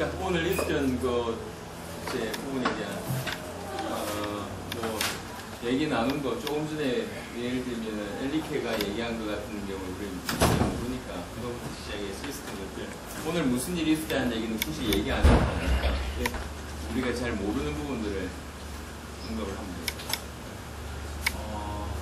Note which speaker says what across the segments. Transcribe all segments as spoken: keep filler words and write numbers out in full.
Speaker 1: 자, 오늘 있었던 그 이제 부분에 대한 어, 뭐 얘기 나눈 거 조금 전에 예를 들면 엘리케가 얘기한 것 같은 경우 우리는 모르니까 그거부터 시작해서 있었던 것들 오늘 무슨 일이 있었다는 얘기는 굳이 얘기 안 해도 되니까 우리가 잘 모르는 부분들을 언급을 합니다.
Speaker 2: 어,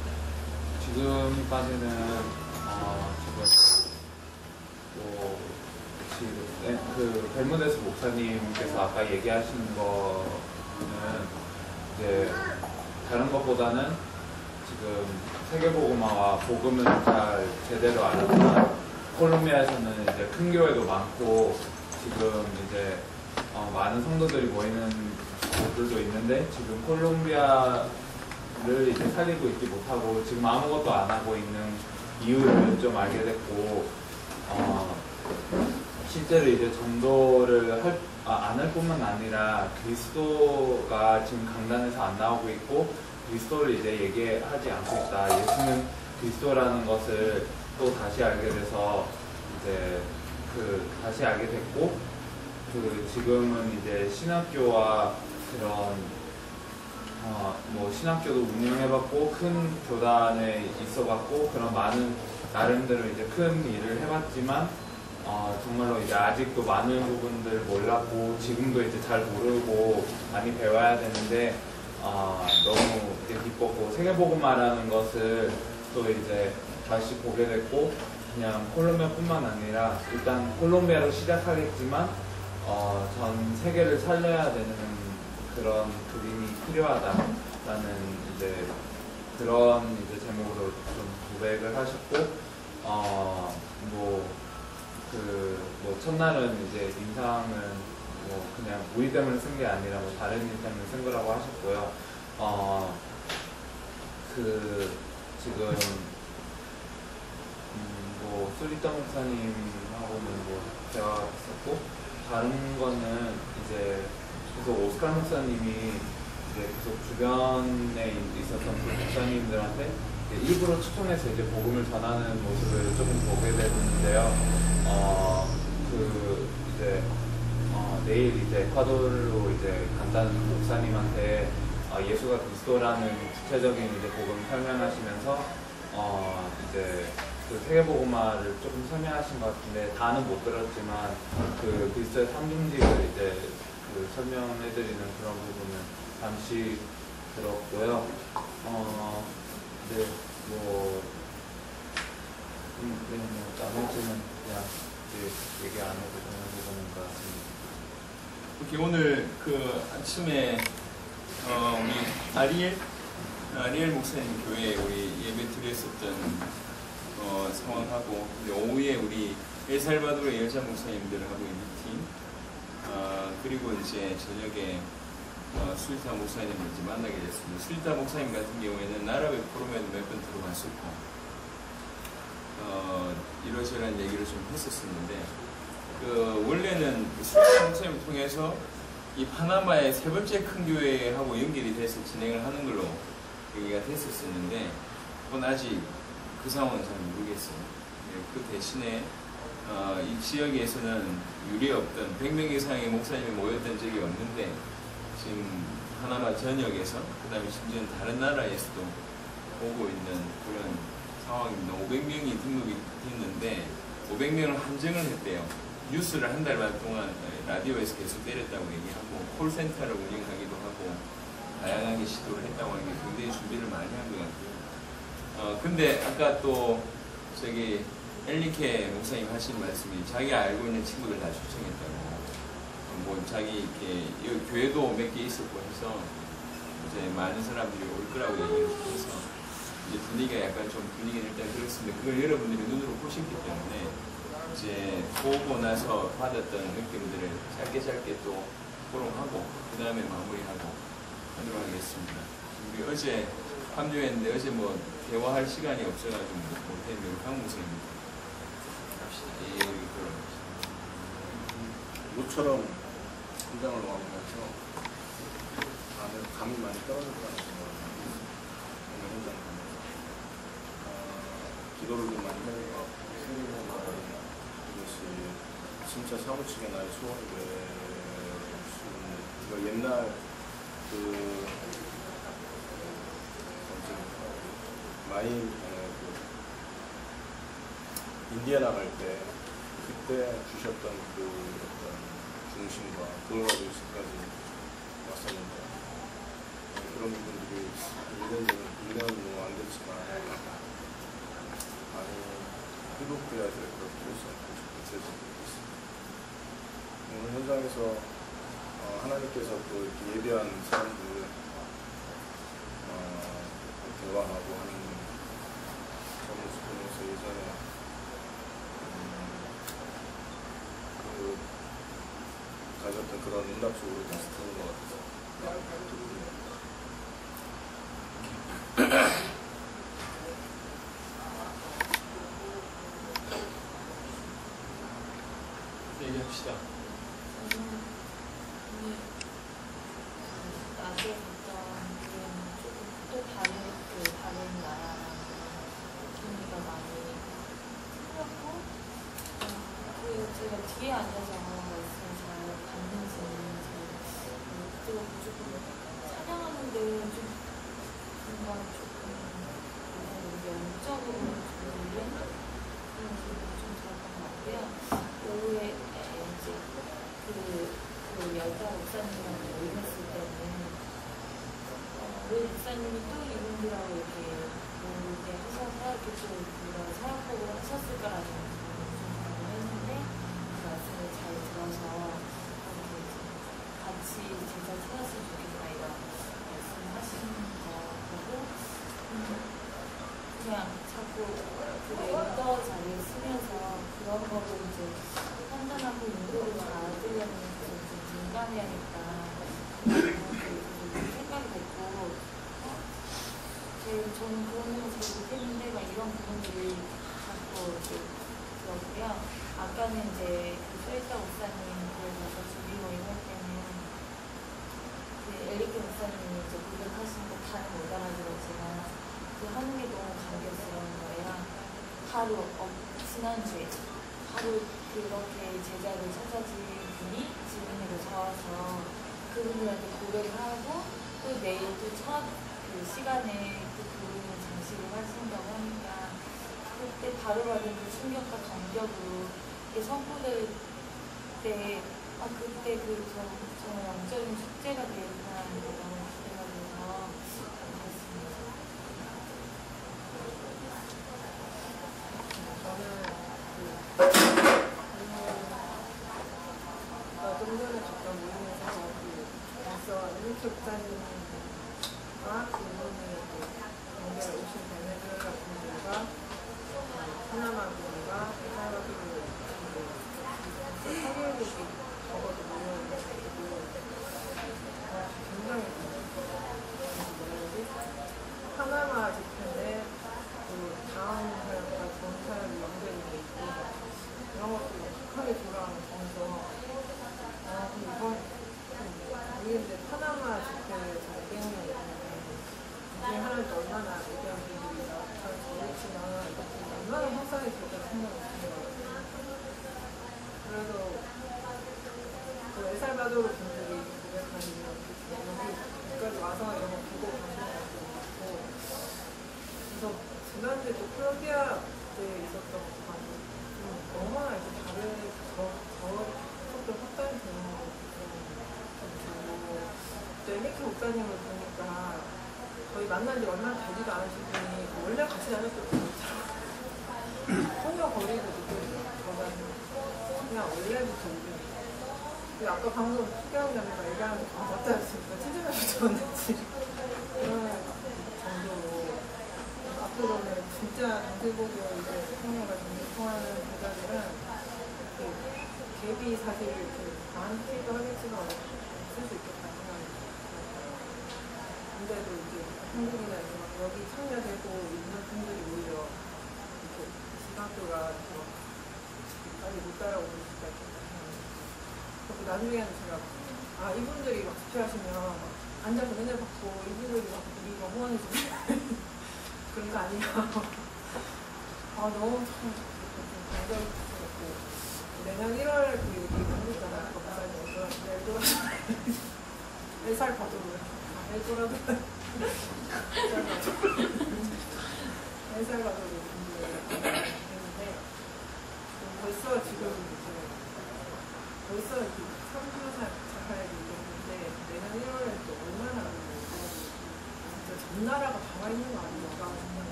Speaker 2: 지금까지는 어, 지금 뭐 네, 그 벨무데스 목사님께서 아까 얘기하신 거는 이제 다른 것보다는 지금 세계복음화와 복음을 잘 제대로 알았지만 콜롬비아에서는 이제 큰 교회도 많고 지금 이제 어, 많은 성도들이 모이는 곳들도 있는데 지금 콜롬비아를 이제 살리고 있지 못하고 지금 아무것도 안 하고 있는 이유를 좀 알게 됐고 어, 실제로 이제 전도를 할, 아, 안 할 뿐만 아니라 그리스도가 지금 강단에서 안 나오고 있고 그리스도를 이제 얘기하지 않고 있다. 예수는 그리스도라는 것을 또 다시 알게 돼서 이제 그 다시 알게 됐고 그 지금은 이제 신학교와 그런 어 뭐 신학교도 운영해봤고 큰 교단에 있어봤고 그런 많은 나름대로 이제 큰 일을 해봤지만 어 정말로 이제 아직도 많은 부분들 몰랐고 지금도 이제 잘 모르고 많이 배워야 되는데 어 너무 이제 기뻤고 세계복음화라는 것을 또 이제 다시 보게 됐고 그냥 콜롬비아뿐만 아니라 일단 콜롬비아로 시작하겠지만 어 전 세계를 살려야 되는 그런 그림이 필요하다라는 이제 그런 이제 제목으로 좀 고백을 하셨고 어 뭐 그 뭐 첫날은 이제 인상은 뭐 그냥 우리 때문에 쓴 게 아니라 뭐 다른 일 때문에 쓴 거라고 하셨고요. 어 그 지금 음 뭐 수리타 목사님하고는 뭐 대화가 있었고 다른 거는 이제 계속 오스카 목사님이 이제 계속 주변에 있었던 그 목사님들한테 일부러 추천해서 이제 복음을 전하는 모습을 조금 보게 됐는데요. 어, 그 이제 어, 내일 이제 에콰도르로 이제 간다는 목사님한테 어, 예수가 그리스도라는 구체적인 이제 복음을 설명하시면서 어, 이제 그 세계복음화를 조금 설명하신 것 같은데 다는 못 들었지만 그 그리스도의 삼중직을 이제 그 설명해드리는 그런 부분은 잠시 들었고요. 어, 네, 뭐, 음, 네, 뭐 나머지는 그냥 이제 얘기 안 해도 되는 부분인 것 같습니다.
Speaker 1: 이렇게 오늘 그 아침에 어, 우리 아리엘 아리엘 목사님 교회에 우리 예배 드렸었던 어, 상황하고 오후에 우리 엘살바도르의 여자 목사님들하고 미팅 어, 그리고 이제 저녁에 어, 수리타 목사님을 이제 만나게 됐습니다. 수리타 목사님 같은 경우에는 나라베 포럼에도 몇 번 들어갔었고 어, 이러저러한 얘기를 좀 했었었는데 그 원래는 수리타 목사님을 통해서 이 파나마의 세 번째 큰 교회하고 연결이 돼서 진행을 하는 걸로 얘기가 됐었었는데 그건 아직 그 상황은 잘 모르겠어요. 그 대신에 어, 이 지역에서는 유례 없던 백 명 이상의 목사님이 모였던 적이 없는데 지금 파나마 전역에서 그 다음에 심지어는 다른 나라에서도 오고 있는 그런 상황입니다. 오백 명이 등록이 됐는데 오백 명을 한정을 했대요. 뉴스를 한 달 반 동안 라디오에서 계속 때렸다고 얘기하고 콜센터를 운영하기도 하고 다양하게 시도를 했다고 하는 게 굉장히 준비를 많이 한 것 같고요. 어, 근데 아까 또 저기 엘리케 목사님 하신 말씀이 자기 알고 있는 친구들 다 초청했다고 뭐 자기 이렇게 여기 교회도 몇 개 있었고 해서 이제 많은 사람들이 올 거라고 얘기를 해서 이제 분위기가 약간 좀 분위기는 일단 그렇습니다. 그걸 여러분들이 눈으로 보셨기 때문에 이제 보고 나서 받았던 느낌들을 짧게 짧게 또 포럼하고 그 다음에 마무리하고 하도록 하겠습니다. 우리 어제 합류했는데 어제 뭐 대화할 시간이 없어가지고 못했는데 황 목사님 갑시다. 예, 여기 들어갑시다.
Speaker 3: 모처럼 현장을 와보면서 안에 감이 많이 떨어질 것 같아요. 오늘 현장 가면서 어, 기도를 좀 많이 해서 생기는 이것이 진짜 사무치게 나의 소원이 될 수 있는 이거 옛날 그 뭐지 마인 그 인디애나 갈 때 그때 주셨던 그 어떤 중심과 그걸 가지고 지금까지 왔었는데 그런 부분들이 일 년 일 년은 너무 안 됐지만 많이 회복돼야 될 그런 필요성이 느껴지고 있습니다. 오늘 현장에서 어, 하나님께서 또 이렇게 예배한 사람들 어, 대화하고 하는 모습 보면서 예전에 음, 그 가졌던 그런 응답 속으로 다시 드는 것 같아서
Speaker 1: 얘기합시다.
Speaker 4: 저는 오늘 낮에 봤던 그런 조금 또 다른 그 다른 나라랑 분위기가 많이 틀렸고 그 제가 뒤에 앉아서 말씀을 잘 받는지는 잘 들었고 조금 찬양하는 데는 좀 뭔가 조금 영적으로 좀 올린 그런 기분이 좀 들었던 것 같고요. 오후에 이제 그, 그 여자 목사님이랑 모였을 때는 어, 왜 목사님이 또 이분들하고 이렇게 모르게 하셔서 이렇게 좀 그런 사역복을 하셨을까라는 부분을 좀 궁금했는데 그 말씀을 잘 들어서 이렇게 같이 제자 찾았으면 좋겠다 이런 말씀을 하시는 거 보고 음, 그냥 자꾸 그 멘tor 자리를 쓰면서 그런 거를 이제 판단하고 인도를 받으려면 좀 민감해야겠다 그런 생각이 됐고 제일 저는 그런 걸 잘 못했는데 막 이런 부분들이 자꾸 이렇게 들었고요. 아까는 이제 그 소리사 목사님 그 가서 준비 모임 할 때는 그 엘리케 목사님이 이제 고백하신 거 다는 못 알아들었지만 그 하는 게 너무 감격스러운 거예요. 바로 어, 지난주에 바로 그렇게 제자를 찾아진 분이 지금으로 저와서 그분들한테 고백을 하고 또 내일 또 첫 그 시간에 또 그분을 장식을 하신다고 하니까 그때 바로 받은 그 충격과 감격으로 선포될 때 아 그때 그 정말 영적인 축제가 되었구나 하는 게 너무 기대가 돼서 그랬습니다.
Speaker 5: 저는 좀 전에 갔던 모임에서 벌써 엘리케 목사님과 그분의 연결 오신 베네수엘라 분들과 파나마 분들과 살바도르 분들 사교육이 적어도 모여있고 굉장히 파나마 집회인데 그 다음 사역과 전 사역이 연결이 돼 있고 이런 것도 극하게 돌아오면서 아 그럼 이번 우리 이제 파나마 집회 잘 때문에 이게 하나도 얼마나 위대한 분들이 잘 모르지만 이것도 얼마나 확산이 될까 생각이 들어요. 그래서 그 엘살바도르 분들이 고백하시는 여기까지 와서 이런 거 보고 가시는 것도 많고 그래서 지난주에 또 콜롬비아 때 있었던 것도 좀 너무나 이렇게 다른 저, 저쪽도 확산이 되는 것 같아요. 또 엘리케 목사님을 보니까 거의 만난 지 얼마 되지도 않으신 분이 원래 같이 다녔던 분이더라고요. 성녀거리고 느껴져요. 그냥 원래부터 이제 아까 방금 수경자매가 얘기하는 거 아, 맞다 했으니까 친절하게 좋았는지 그런 정도로 앞으로는 진짜 단체복으로 이제 성녀가 정말 통하는 제자들은 이렇게 갭이 사실 이렇게 많기도 하겠지만 없을 수 있겠다 생각이 들어요. 근데도 이제 한국이나 여기 참여되고 있는 분들이 오히려 이렇게 시각도가 빨리 못 따라오고 있다 그래서 나중에는 제가 아 이분들이 막 집회하시면 앉아서 맨날 받고 이분들이 막 우리가 후원해주고 그런 거 아니야. 아 너무 참 감격스럽고 내년 일월 그 엘도라도 엘살바도르 했는데 벌써 지금 이제 벌써 이렇게 삼 주 자카에 있는데 내년 일월에 또 얼마나 진짜 전 나라가 다 와 있는 거 아닌가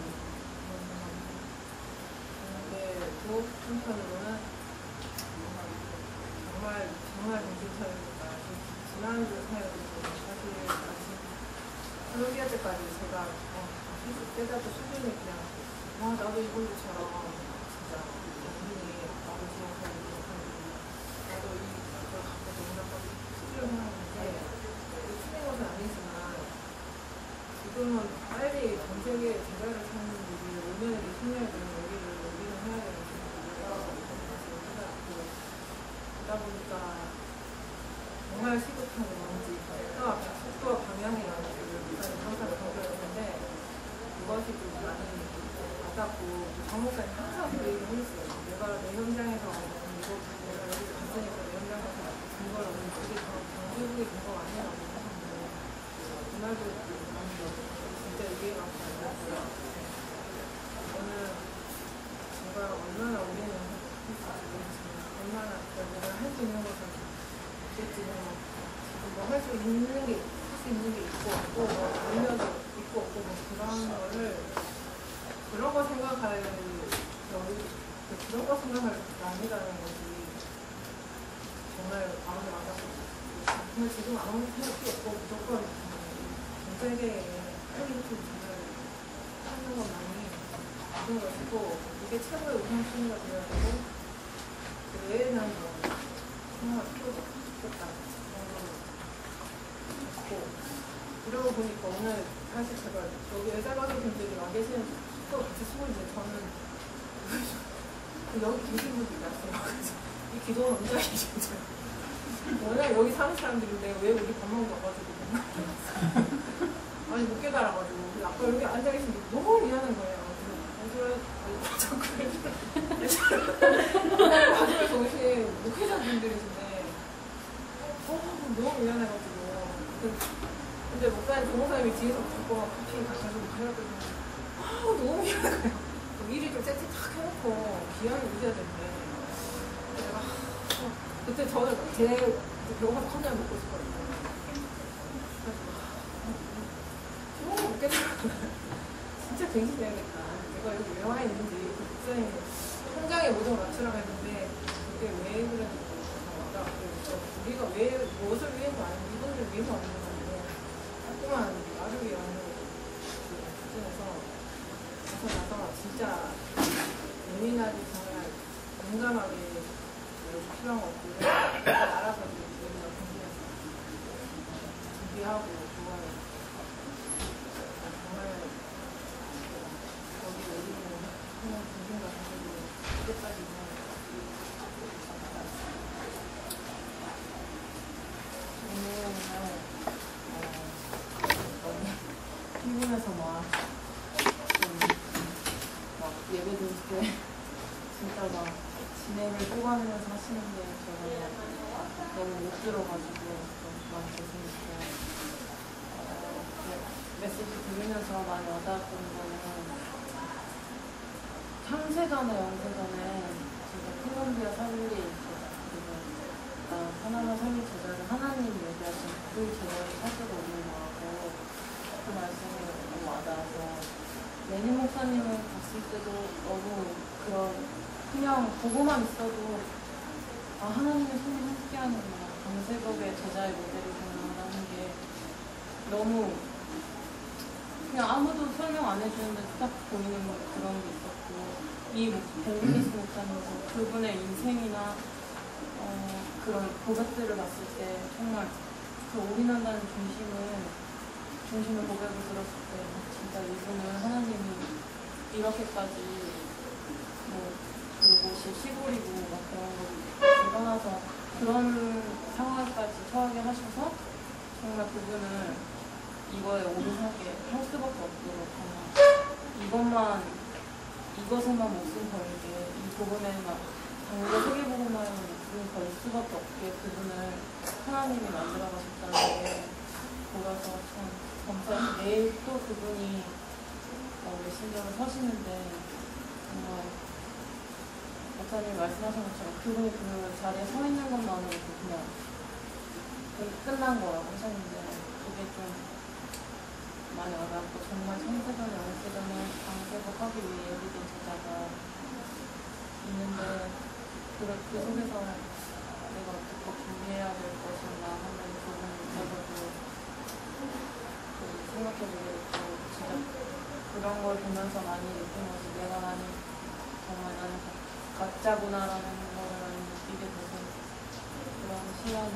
Speaker 5: 근데 또 한편으로는 정말 정말 정신차리니까 지난주 사연이 사실 아직 콜롬비아 때까지 제가 어, 깨닫던 수준이 그냥 와 나도 이걸로처럼 진짜 당연히 나도 지원하고 나도 이 걸 갖고 농락하고 수준을 하는데 틀린 것은 아니지만 지금은 빨리 전 세계에 제자를 찾는 일이 오 년에도 십 년에 되는 여기를 여기는 해야 되는 일이라고 생각하고 그러다 보니까 정말 시급한 건지 속도와, 속도와 방향이라는 것을 항상 강조했는데 그것이 좀 많이 와닿고 장목사님 항상 그 얘기를 했어요. 내가 내 현장에서 이거 내가 여기 갔으니까 내 현장 가서 증거를 얻는 그게 정규국의 증거가 아니라고 하셨는데 그날도 진짜 이해가 가더라고요. 저는 제가 얼마나 우리는 얼마나 내가 할 수 있는 것을 지금 뭐 할 수 있는 게, 할 수 있는 게 있고 없고, 뭐 울면서 있고 없고, 뭐 그런 거를, 그런 거 생각할, 그런 거 생각할 게 아니라는 것이 정말 마음에 와닿고, 정말 지금 아무 생각 필요 없고, 무조건 전 세계에 빨리 좀 정말 하는 것만이 모든 것이고, 이게 최고의 우선순위가 되어야 되고, 그 외에는 뭐, 정말 필요가 없겠다. 그러고 보니까 오늘 사실 제가 여기 엘살바도르 분들이 와 계시는 또 같이 숨을 이제 저는 여기 계신 분들이 났어요. 이 기도는 언제 하시죠? 워낙 여기 사는 사람들인데 왜 우리 밥 먹으러 와가지고 아니 못 깨달아가지고 아까 여기 앉아 계신 게 너무 미안한 거예요. 그래서 자꾸 마지막에 오신 목회자분들이신데 어, 너무 미안해가지고 근데 목사님, 동호사님이 뒤에서 붙고 커피 가셔서 가려더니 아우 너무 미안한 거예요. 일이 좀 세팅 탁 해놓고 기한을 유지해야 되는데 내가 어, 그때 저는 제 배고파서 컵라면 먹고 있었거든요. 그래서 너무 먹겠더라고요. 진짜 갱신해야겠다. 내가 여기 왜 와 있는지 목사님 현장에 모든 걸 맞추라고 했는데 그게 왜 그랬는지 우리가 왜 무엇을 위해서 아니면 이분을 위해서 하는 건데 조그만 나를 위한 수준에서 그래서 나서 진짜 예민하게 정말 용감하게 필요한 것들을 알아서 우리가 준비하고 좋아요. 정말 여기 오리는 그냥 중심과 가지고 그때까지는 피곤해서 막, 좀, 막 예배 드릴 때 진짜 막 진행을 뽑아내면서 하시는 게 제가 너무 못 들어가지고 좀 많이 죄송했고 어, 메시지 들으면서 많이 와닿았던 거는 삼 세전에 영 세전에 제가 콜롬비아 살리에 있어요. 그리고 나 하나만 살리 제자를 하나님 얘기하신 그 제자를 찾으러 오는 거하고 그 말씀이 너무 와닿아서 레니 목사님을 봤을 때도 너무 그런 그냥 보고만 있어도 아 하나님의 손이 함께하는구나 강세법의 제자의 모델이구나라는 게 너무 그냥 아무도 설명 안 해주는데 딱 보이는 그런 게 있었고 이 벤리스 목사님도 그분의 인생이나 어, 그런 고백들을 봤을 때 정말 그 올인한다는 중심을 중심의 고백을 들었을 때 진짜 이분은 하나님이 이렇게까지 뭐 그곳이 시골이고 막 그런 거 불가나서 그런 상황까지 처하게 하셔서 정말 그분을 이거에 올인하게 할 수밖에 없도록 하나 이것만 이것에만 목숨 걸게 이 복음에만 당대 세계복음화에 목숨 걸 수밖에 없게 그분을 하나님이 만들어가셨다는 게 보여서 참
Speaker 4: 내일 또 그분이 어, 메신저로 서시는데 정말 목사님이 말씀하신 것처럼 그분이 그 자리에 서 있는 것만으로도 그냥 거의 끝난 거라고 하셨는데 그게 좀 많이 어렵고 정말 청세전에 월세전에 강제복하기 위해 예비된 제자가 있는데 그, 그 속에서 내가 어떻게 준비해야 될 것인가 하는 부분에서도 생각해보게 됐고 진짜 그런 걸 보면서 많이 느낀 거지. 내가 많이 정말 나는 가짜구나라는 걸 많이 느끼게 돼서 그런 시간이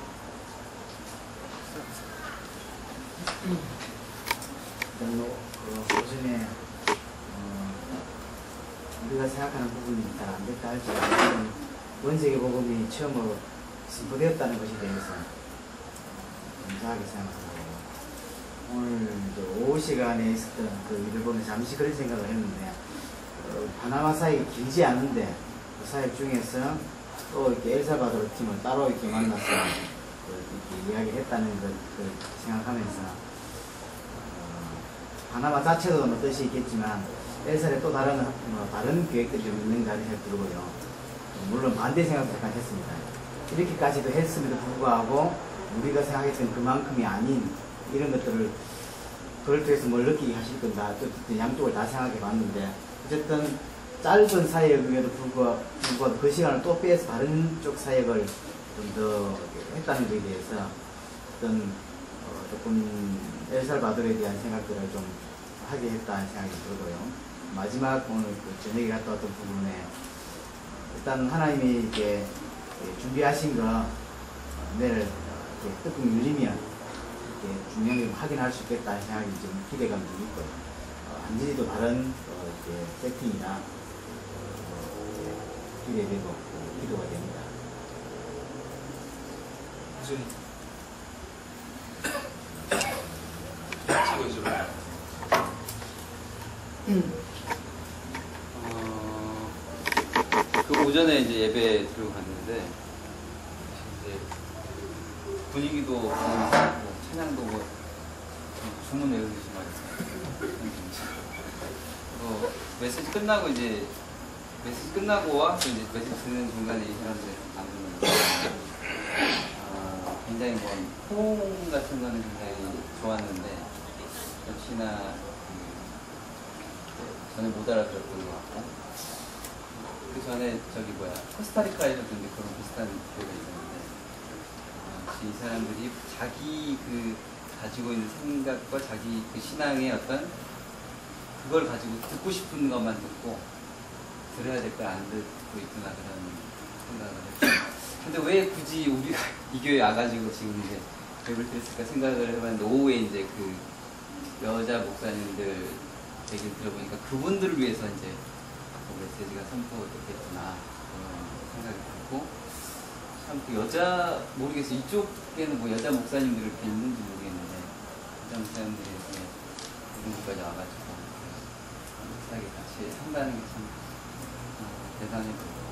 Speaker 6: 별로 그 요즘에 어, 우리가 생각하는 부분이 잘 안 됐다 할지라도 원세계 복음이 처음으로 선포되었다는 것에 대해서 감사하게 생각합니다. 오늘 이제 오후 시간에 있었던 그 일을 보면 잠시 그런 생각을 했는데 어, 파나마 사역이 길지 않은데 그 사역 중에서 또 이렇게 엘살바도르 팀을 따로 이렇게 만나서 그 이렇게 이야기를 했다는 걸 그 생각하면서 어, 파나마 자체도 뭐 뜻이 있겠지만 엘살에 또 다른 뭐 다른 계획들이 좀 있는가 하는 생각이 들고요. 물론 반대 생각도 약간 했습니다. 이렇게까지도 했음에도 불구하고 우리가 생각했던 그만큼이 아닌 이런 것들을 그걸 통해서 뭘 느끼게 하실 건다. 또 양쪽을 다 생각해 봤는데 어쨌든 짧은 사역에도 불구하고, 불구하고 그 시간을 또 빼서 다른 쪽 사역을 좀 더 했다는 것에 대해서 어떤 어 조금 엘살바도르에 대한 생각들을 좀 하게 했다는 생각이 들고요. 마지막 오늘 그 저녁에 갔다 왔던 부분에 일단 하나님이 이렇게 준비하신 거 내일 이렇게 뜨끔 열리면 이렇게 중요하게 확인할 수 있겠다는 생각이 좀 기대감도 있고요. 어, 완전히도 다른 어, 이렇게 세팅이나 어, 기대되고 어, 기도가 됩니다.
Speaker 1: 무슨 찍어주로
Speaker 7: 어, 그 오전에 이제 예배 들고 갔는데 이제 분위기도 뭐 찬양도 뭐 주문 외우듯이 말했어요. 어, 메시지 끝나고 이제 메시지 끝나고 와 이제 메시지 듣는 중간에 이 사람들 안 듣는 어, 굉장히 뭐 호응 같은 거는 굉장히 좋았는데 역시나 전에 못 알아들었던 것 같고 그 전에 저기 뭐야 코스타리카에서도 이제 그런 비슷한 기회가 있었는데 어, 이 사람들이 자기 그 가지고 있는 생각과 자기 그 신앙의 어떤 그걸 가지고 듣고 싶은 것만 듣고 들어야 될 걸 안 듣고 있구나 그런 생각을 했죠. 근데 왜 굳이 우리가 이 교회에 와가지고 지금 이제 예배를 드렸을까 생각을 해봤는데 오후에 이제 그 여자 목사님들 얘기를 들어보니까 그분들을 위해서 이제 그 메시지가 선포됐겠구나 그런 생각이 들고 참 그 여자 모르겠어요. 이쪽에는 뭐 여자 목사님들이 이렇게 있는지 모르겠는데 여자 목사님들이 이렇게 이런 곳까지 와가지고 비슷하게 같이 한다는 게 참 어, 대단해 보이고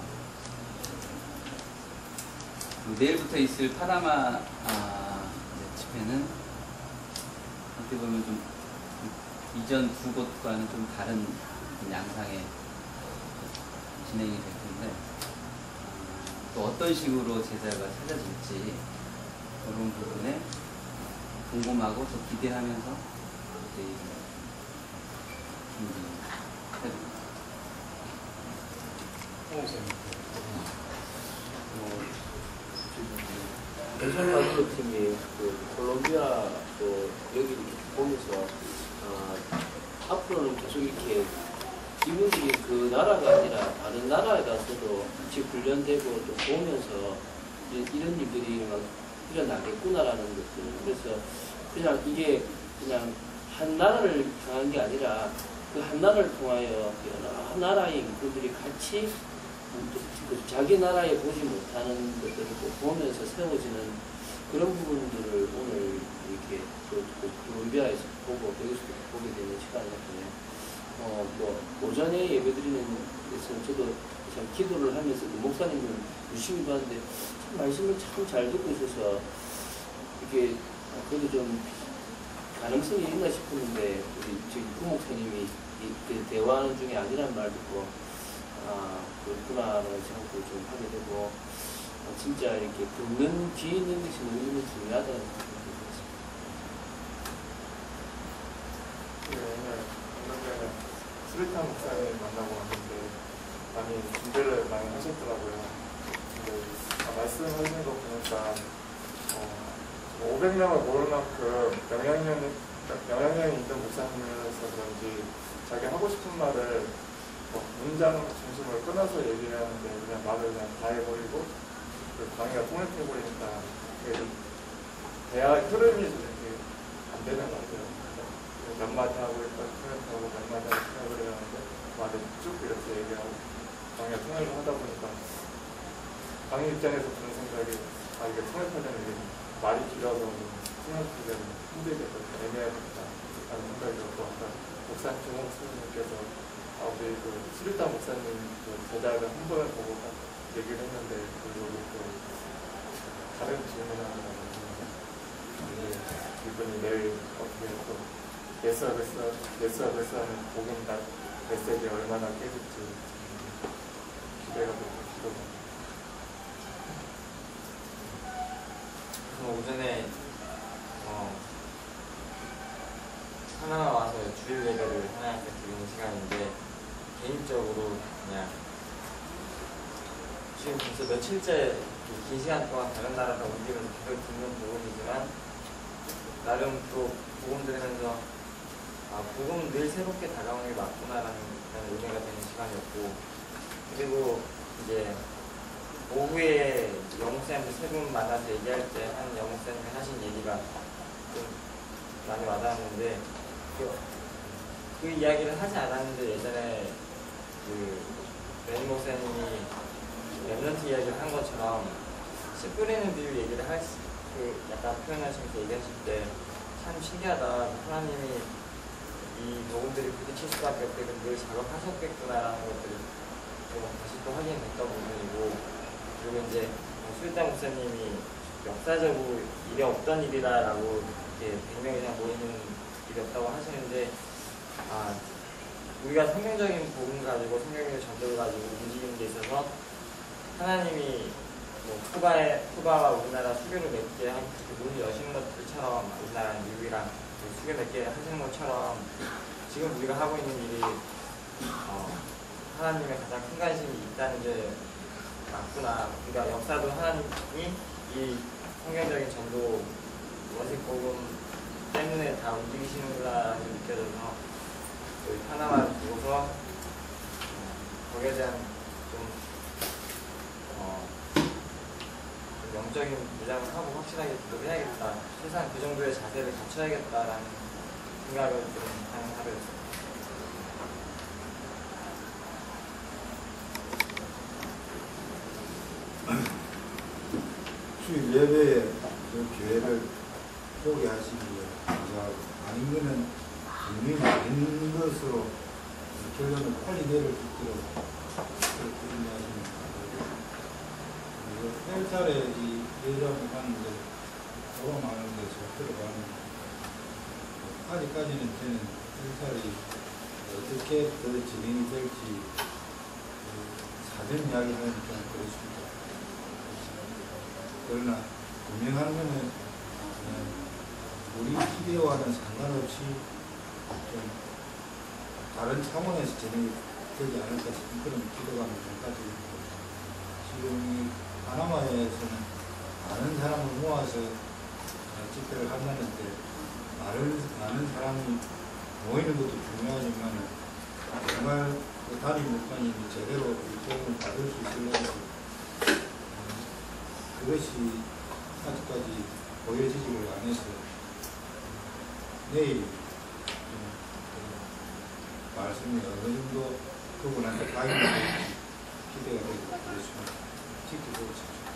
Speaker 7: 내일부터 있을 파나마 아, 집회는 어떻게 보면 좀 이전 두 곳과는 좀 다른 양상의 진행이 될 텐데 또 어떤 식으로 제자가 찾아질지 그런 부분에 궁금하고 또 기대하면서 이제 준비해줍니다.
Speaker 8: 엘살바도르 팀이 그 콜롬비아 또 여기 이렇게 보면서 어, 앞으로는 계속 이렇게 이분들이 그 나라가 아니라 다른 나라에 가서도 같이 훈련되고 또 보면서 이런 일들이 막 일어나겠구나라는 것들. 그래서 그냥 이게 그냥 한 나라를 향한 게 아니라 그 한 나라를 통하여 여러 나라의 인구들이 같이 자기 나라에 보지 못하는 것들을 꼭 보면서 세워지는 그런 부분들을 오늘 이렇게 그, 그 콜롬비아에서 보고 여기서도 보게 되는 시간이었거든요. 어, 뭐 오전에 예배드리는 데서는 저도 참 기도를 하면서 목사님은 유심히 봤는데 참 말씀을 참 잘 듣고 있어서 이게 그래도 좀 가능성이 있나 싶었는데 우리 저기 구 목사님이 이, 그 대화하는 중에 아니란 말 듣고 아 그렇구나라는 생각도 좀 하게 되고 아, 진짜 이렇게 듣는 귀에 있는 것이 너무 중요하다는 생각이 들었습니다.
Speaker 2: 네, 오늘 방금 수리탄 목사님 만나고 왔는데 많이 준비를 많이 하셨더라고요. 근데 아, 말씀하시는 거 보니까 어, 오백 명을 모를 만큼 영향력이, 영향력이 있는 목사님이라서 그런지 자기 하고 싶은 말을 뭐 문장 중심으로 끊어서 얘기를 하는데 그냥 말을 그냥 다 해버리고 그 강의가 통역해버리니까 대화 흐름이 이렇게 안 되는 것 같아요. 몇 마디 하고 일단 통역하고 몇 마디 하고 통역을 해야 하는데 말을 쭉 이렇게 얘기하고 강의가 통역을 하다 보니까 강의 입장에서 드는 생각이 아 이게 통역하려면 이게 말이 길어서 통역하기는 힘들겠다, 애매하겠다 하는 생각이 들었고 아까 목사님, 조홍 목사님께서 아 우리 그 수리탄 목사님 그 제자를 한 번을 보고 얘기를 했는데 그리고 또 다른 질문을 하는 거예요. 이분이 내일 어떻게 또 예스와 베스, 예스와 베스 하는 복음 메시지 얼마나 깨질지 기대가 되고 기도가.
Speaker 9: 오전에 어, 하나만 와서 주일 예배를 하나님께 드리는 시간인데 개인적으로 그냥 지금 벌써 며칠째 긴 시간 동안 다른 나라로 옮기면서 계속 듣는 부분이지만 나름 또 복음 들으면서 아 복음 늘 새롭게 다가오는 게 맞구나라는 은혜가 되는 시간이었고 그리고 이제 오후에 영목사님들 세 분 만나서 얘기할 때 한 영목사님이 하신 얘기가 좀 많이 와닿았는데 그, 그 이야기를 하지 않았는데 예전에 그 벤 목사님이 랩런트 이야기를 한 것처럼 씨 뿌리는 비유 얘기를 할 그 약간 표현하시면서 얘기하실 때 참 신기하다. 하나님이 이 복음들이 부딪힐 수밖에 없게끔 늘 작업하셨겠구나라는 것들을 좀 다시 또 확인했던 부분이고 그리고 이제 수리탄 목사님이 역사적으로 일이 없던 일이다라고 이렇게 백 명 이상 모이는 일이 없다고 하시는데 아 우리가 성경적인 복음 가지고 성경적인 전도를 가지고 움직이는 데 있어서 하나님이 뭐 쿠바에, 쿠바와 우리나라 수교를 맺게 한 문을 여시는 것들처럼 우리나라 미국이랑 수교 맺게 하시는 것처럼 지금 우리가 하고 있는 일이 어, 하나님의 가장 큰 관심이 있다는 게 맞구나. 그러니까 역사도 하나님이 이 성경적인 전도 원색 복음 때문에 다 움직이시는구나라는 게 느껴져서 저희 하나만 보고서 어, 거기에 대한 좀, 어, 좀 영적인 무장을 하고 확실하게 기도를 해야겠다. 세상 그 정도의 자세를 갖춰야겠다라는 생각을 좀 하는 하루였습니다.
Speaker 10: 주일 예배에 그 교회를 포기하시기에 감사하고 아닌 거는 분명히 아닌 것으로 결론을 빨리 내릴 수 있도록 그렇게 인정하시는 거고 헬살에 이 예정을 하는데 포럼하는데 잘 들어가는 아직까지는 저는 헬살이 어떻게 더 진행이 될지 사전 이야기하는 좀 그렇습니다. 그러나 분명한 거는 우리 기대와는 상관없이 좀 다른 차원에서 진행이 되지 않을까 싶은 그런 기대감을 좀 가지고 있고 지금 이 파나마에서는 많은 사람을 모아서 집회를 한다는데 많은, 많은 사람이 모이는 것도 중요하지만 정말 그 담임 목사님이 제대로 도움을 받을 수 있으려고 그것이 아직까지 보여지지를 않아서 내일 말씀이 어느 정도 그분한테 가입이 될지 기대가 되고 그렇습니다. 지켜보고 싶습니다.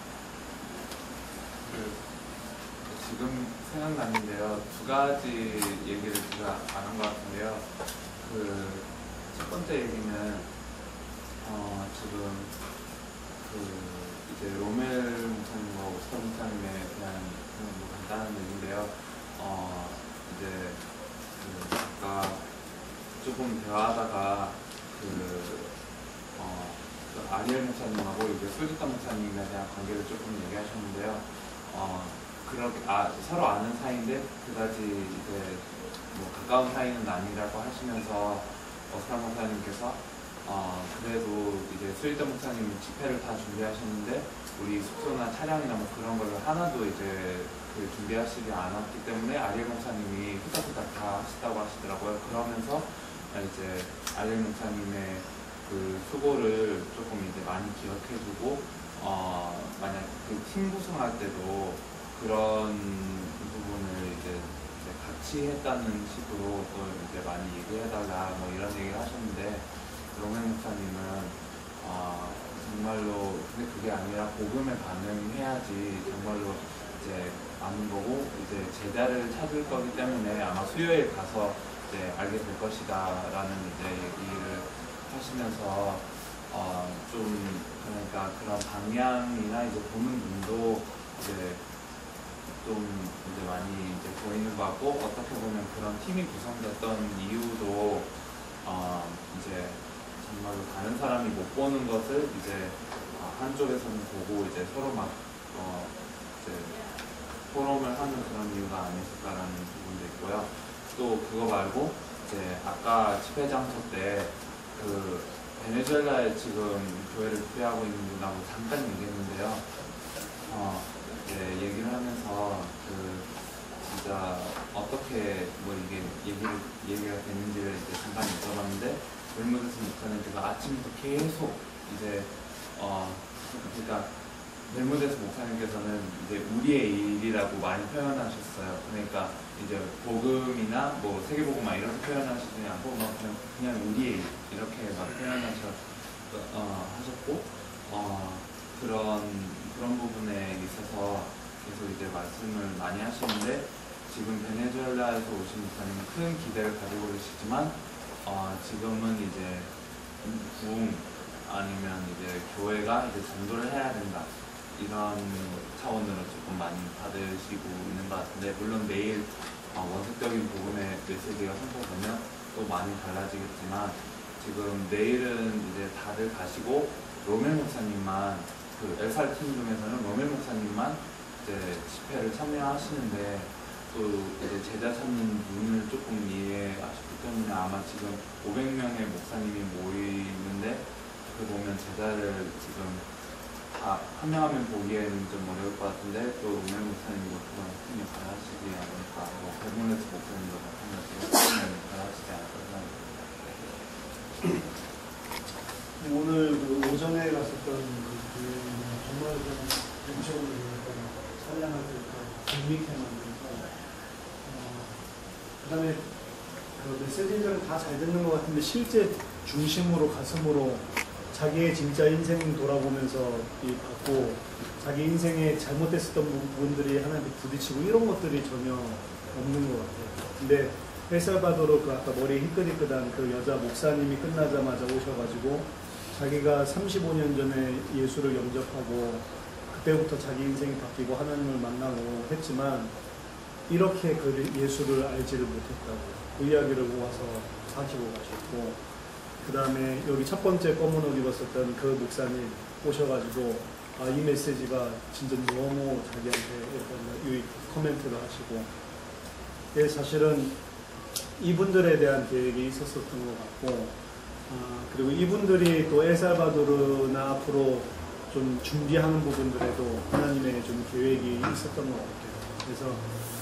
Speaker 2: 그, 지금 생각났는데요. 두 가지 얘기를 제가 안 한 것 같은데요. 그 첫 번째 얘기는 어, 지금 그 이제 로멜 목사님과 오스터 목사님에 대한 뭐 간단한 얘기인데요. 어, 이제 조금 대화하다가 그 어, 그 아리엘 목사님하고 이제 술기타 목사님에 대한 관계를 조금 얘기하셨는데요. 어, 그렇게 아, 서로 아는 사이인데 그다지 이제 뭐 가까운 사이는 아니라고 하시면서 오스카 목사님께서 어, 그래도 이제 술기타 목사님은 집회를 다 준비하셨는데 우리 숙소나 차량이나 뭐 그런 거를 하나도 이제 그 준비하시지 않았기 때문에 아리엘 목사님이 후딱후딱 다 하시다고 하시더라고요. 그러면서 이제 아리엘 목사님의 그 수고를 조금 이제 많이 기억해주고 어, 만약 그 팀 구성할 때도 그런 부분을 이제, 이제 같이 했다는 식으로 또 이제 많이 얘기해달라 뭐 이런 얘기를 하셨는데 로맨 목사님은 어, 정말로 근데 그게 아니라 복음에 반응해야지 정말로 이제 아는 거고 이제 제자를 찾을 거기 때문에 아마 수요일 가서 이제 알게 될 것이다라는 이제 얘기를 하시면서 어, 좀 그러니까 그런 방향이나 이제 보는 눈도 이제 좀 이제 많이 이제 보이는 것 같고 어떻게 보면 그런 팀이 구성됐던 이유도 어, 이제 정말로 다른 사람이 못 보는 것을 이제 어, 한쪽에서는 보고 이제 서로 막 어, 이제 포럼을 하는 그런 이유가 아니었을까라는 부분도 있고요. 또 그거 말고 이제 아까 집회 장소 때 그 베네수엘라에 지금 교회를 집회하고 있는 분하고 잠깐 얘기했는데요. 어, 이제 얘기를 하면서 그 진짜 어떻게 뭐 이게 얘기를 얘기가 되는지를 이제 잠깐 여쭤봤는데 벨무데스 목사님께서 아침부터 계속 이제 어 그러니까 벨무데스 목사님께서는 이제 우리의 일이라고 많이 표현하셨어요. 그러니까 이제 복음이나 뭐 세계복음만 이렇게 표현하시지 않고 막 그냥, 그냥 우리의 일 이렇게 막 표현하셔 어, 하셨고 어, 그런 그런 부분에 있어서 계속 이제 말씀을 많이 하시는데 지금 베네수엘라에서 오신 목사님은 큰 기대를 가지고 계시지만 어, 지금은 이제 부흥 아니면 이제 교회가 이제 전도를 해야 된다. 이런 차원으로 조금 많이 받으시고 있는 것 같은데 물론 내일 어, 원색적인 복음의 메시지가 선포되면 또 많이 달라지겠지만 지금 내일은 이제 다들 가시고 로멜 목사님만 그 엘살 팀 중에서는 로멜 목사님만 이제 집회를 참여하시는데 또 이제 제자 찾는 눈을 조금 이해하셨기 때문에 아마 지금 오백 명의 목사님이 모이는데 그 보면 제자를 지금 아, 한 명 한 명 보기에는 좀 어려울 것 같은데 또 로멜 목사님도 그런 큰 역할을 하시지 않을까 뭐 베르모네스 목사님도 마찬가지로 큰 역할을 하시지 않을까 생각합니다.
Speaker 11: 오늘 그 오전에 갔었던 그 정말 좀 음식으로 찬양할 때 재미있게 만들어서 어, 그 다음에 그 메시지들은 다 잘 듣는 것 같은데 실제 중심으로 가슴으로 자기의 진짜 인생 돌아보면서 이 받고 자기 인생에 잘못됐었던 부분들이 하나님께 부딪히고 이런 것들이 전혀 없는 것 같아요. 근데 엘살바도르 그 아까 머리 희끗희끗한 그 여자 목사님이 끝나자마자 오셔가지고 자기가 삼십오 년 전에 예수를 영접하고 그때부터 자기 인생이 바뀌고 하나님을 만나고 했지만 이렇게 그 예수를 알지를 못했다고 그 이야기를 모아서 사시고 가셨고 그 다음에 여기 첫 번째 검은 옷 입었었던 그 목사님 오셔가지고 아, 이 메시지가 진짜 너무 자기한테 이렇게 코멘트를 하시고 예, 사실은 이분들에 대한 계획이 있었었던 것 같고 아, 그리고 이분들이 또 엘살바도르나 앞으로 좀 준비하는 부분들에도 하나님의 좀 계획이 있었던 것 같아요. 그래서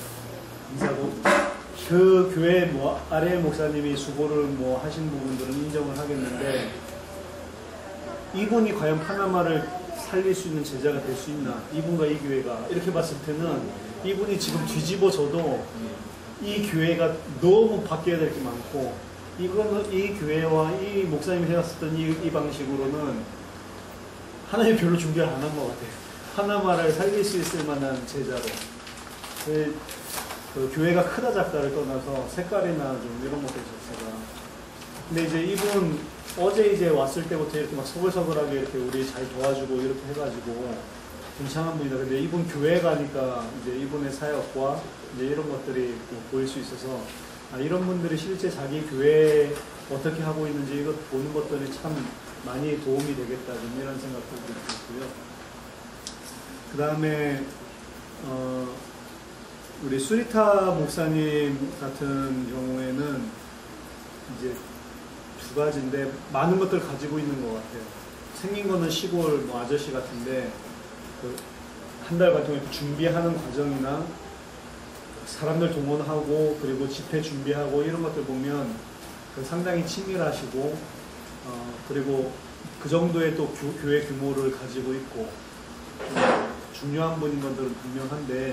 Speaker 11: 감사하고 그 교회 뭐 아래 목사님이 수고를 뭐 하신 부분들은 인정을 하겠는데 이분이 과연 파나마를 살릴 수 있는 제자가 될 수 있나? 이분과 이 교회가 이렇게 봤을 때는 이분이 지금 뒤집어져도 이 교회가 너무 바뀌어야 될 게 많고 이거는 이 교회와 이 목사님이 해왔었던 이, 이 방식으로는 하나님 별로 준비를 안 한 것 같아요. 파나마를 살릴 수 있을 만한 제자로. 그, 그 교회가 크다 작다를 떠나서 색깔이나 좀 이런 것들 자체가. 근데 이제 이분 어제 이제 왔을 때부터 이렇게 막 서글서글하게 이렇게 우리 잘 도와주고 이렇게 해가지고 괜찮은 분이다. 근데 이분 교회 가니까 이제 이분의 사역과 이제 이런 것들이 보일 수 있어서 아, 이런 분들이 실제 자기 교회 어떻게 하고 있는지 이것 보는 것들이 참 많이 도움이 되겠다, 좀 이런 생각도 들었고요. 그 다음에 어, 우리 수리타 목사님 같은 경우에는 이제 두 가지인데 많은 것들 가지고 있는 것 같아요. 생긴 거는 시골 뭐 아저씨 같은데 그 한 달간 동안 준비하는 과정이나 사람들 동원하고 그리고 집회 준비하고 이런 것들 보면 그 상당히 친밀하시고 어, 그리고 그 정도의 또 교, 교회 규모를 가지고 있고 중요한 분인 것들은 분명한데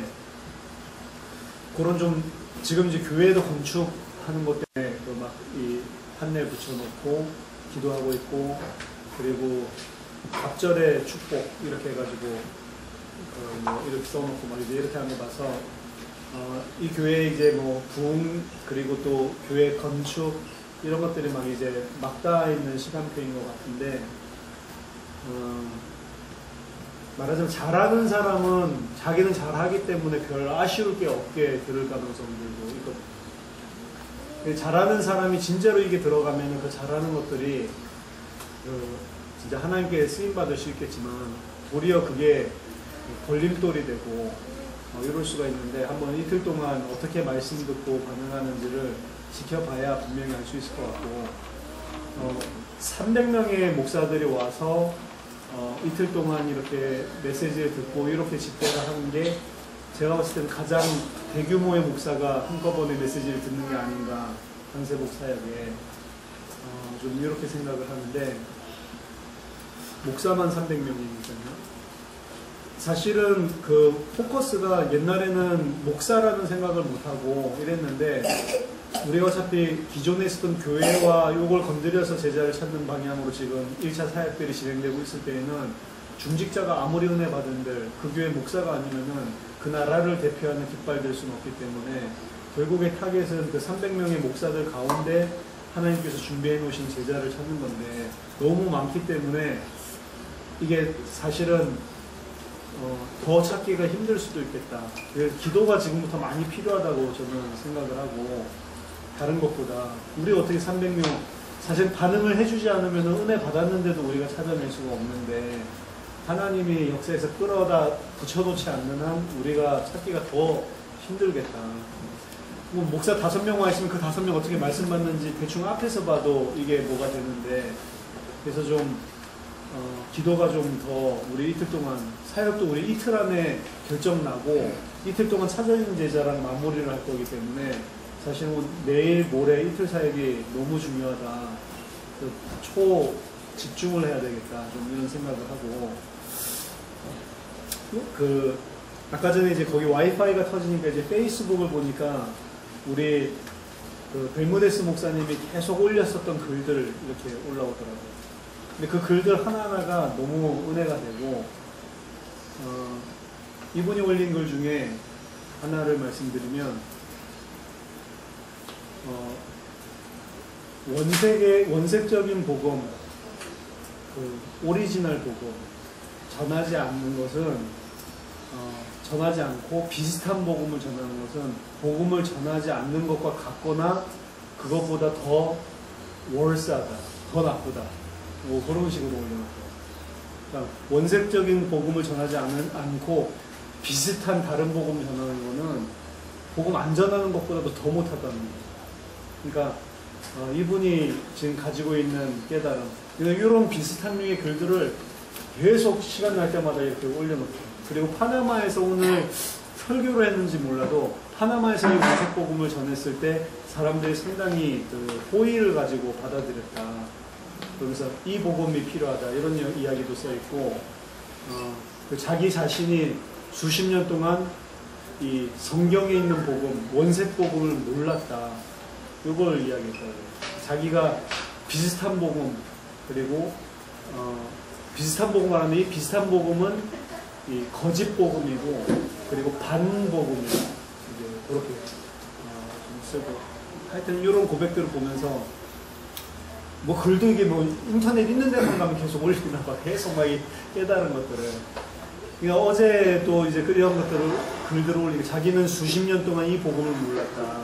Speaker 11: 그런 좀 지금 이제 교회도 건축하는 것 때문에 그 막 이 판넬 붙여놓고 기도하고 있고 그리고 갑절의 축복 이렇게 해가지고 그 뭐 이렇게 써놓고 막 이제 이렇게 하는 거 봐서 어, 이 교회 이제 뭐 부흥 그리고 또 교회 건축 이런 것들이 막 이제 막다 있는 시간표인 것 같은데 어, 말하자면 잘하는 사람은 자기는 잘하기 때문에 별 아쉬울 게 없게 들을 가능성들도 있거든요. 잘하는 사람이 진짜로 이게 들어가면 그 잘하는 것들이 그 진짜 하나님께 쓰임받을 수 있겠지만 도리어 그게 걸림돌이 되고 어, 이럴 수가 있는데 한번 이틀 동안 어떻게 말씀 듣고 반응하는지를 지켜봐야 분명히 알 수 있을 것 같고 어, 삼백 명의 목사들이 와서 어, 이틀 동안 이렇게 메시지를 듣고 이렇게 집회를 하는 게 제가 봤을 때는 가장 대규모의 목사가 한꺼번에 메시지를 듣는 게 아닌가 한세 목사에게 어, 좀 이렇게 생각을 하는데 목사만 삼백 명이니까요. 사실은 그 포커스가 옛날에는 목사라는 생각을 못하고 이랬는데 우리가 어차피 기존에 있었던 교회와 이걸 건드려서 제자를 찾는 방향으로 지금 일 차 사역들이 진행되고 있을 때에는 중직자가 아무리 은혜 받은들 그 교회 목사가 아니면은 그 나라를 대표하는 깃발 될 수는 없기 때문에 결국의 타겟은 그 삼백 명의 목사들 가운데 하나님께서 준비해 놓으신 제자를 찾는 건데 너무 많기 때문에 이게 사실은 어, 더 찾기가 힘들 수도 있겠다. 그래서 기도가 지금부터 많이 필요하다고 저는 생각을 하고 다른 것보다 우리 어떻게 삼백 명 사실 반응을 해주지 않으면 은혜 받았는데도 우리가 찾아낼 수가 없는데 하나님이 역사에서 끌어다 붙여놓지 않는 한 우리가 찾기가 더 힘들겠다. 뭐 목사 다섯 명 와 있으면 그 다섯 명 어떻게 말씀 받는지 대충 앞에서 봐도 이게 뭐가 되는데 그래서 좀 어, 기도가 좀 더 우리 이틀 동안 사역도 우리 이틀 안에 결정 나고 이틀 동안 찾아있는 제자랑 마무리를 할 거기 때문에 사실 뭐 내일 모레 이틀 사역이 너무 중요하다. 그 초 집중을 해야 되겠다. 좀 이런 생각을 하고 그 아까 전에 이제 거기 와이파이가 터지니까 이제 페이스북을 보니까 우리 그 벨무데스 목사님이 계속 올렸었던 글들 이렇게 올라오더라고요. 근데 그 글들 하나하나가 너무 은혜가 되고 어, 이분이 올린 글 중에 하나를 말씀드리면 어, 원색의 원색적인 복음, 그 오리지널 복음 전하지 않는 것은 어, 전하지 않고 비슷한 복음을 전하는 것은 복음을 전하지 않는 것과 같거나 그것보다 더 월사다, 더 나쁘다. 뭐 그런 식으로 올려놨어요. 그러니까 원색적인 복음을 전하지 않은, 않고 비슷한 다른 복음을 전하는 거는 복음 안 전하는 것보다도 더 못하다는 거예요. 그러니까 어, 이분이 지금 가지고 있는 깨달음 이런 비슷한 류의 글들을 계속 시간 날 때마다 이렇게 올려놓고 그리고 파나마에서 오늘 설교를 했는지 몰라도 파나마에서 이 원색 복음을 전했을 때 사람들이 상당히 그 호의를 가지고 받아들였다. 그러면서 이 복음이 필요하다 이런 이야기도 써있고 어, 그 자기 자신이 수십 년 동안 이 성경에 있는 복음, 원색 복음을 몰랐다 이걸 이야기했다고. 자기가 비슷한 복음 그리고 어, 비슷한 복음 말하면 이 비슷한 복음은 이 거짓 복음이고 그리고 반 복음이다 이제 그렇게 어, 좀 쓰고 하여튼 이런 고백들을 보면서 뭐 글도 이게 뭐 인터넷 있는 데만 가면 계속 올리나 봐. 계속 막 깨달은 것들을. 그러니까 어제 또 이제 그런 것들을 글들을 올리고 자기는 수십 년 동안 이 복음을 몰랐다.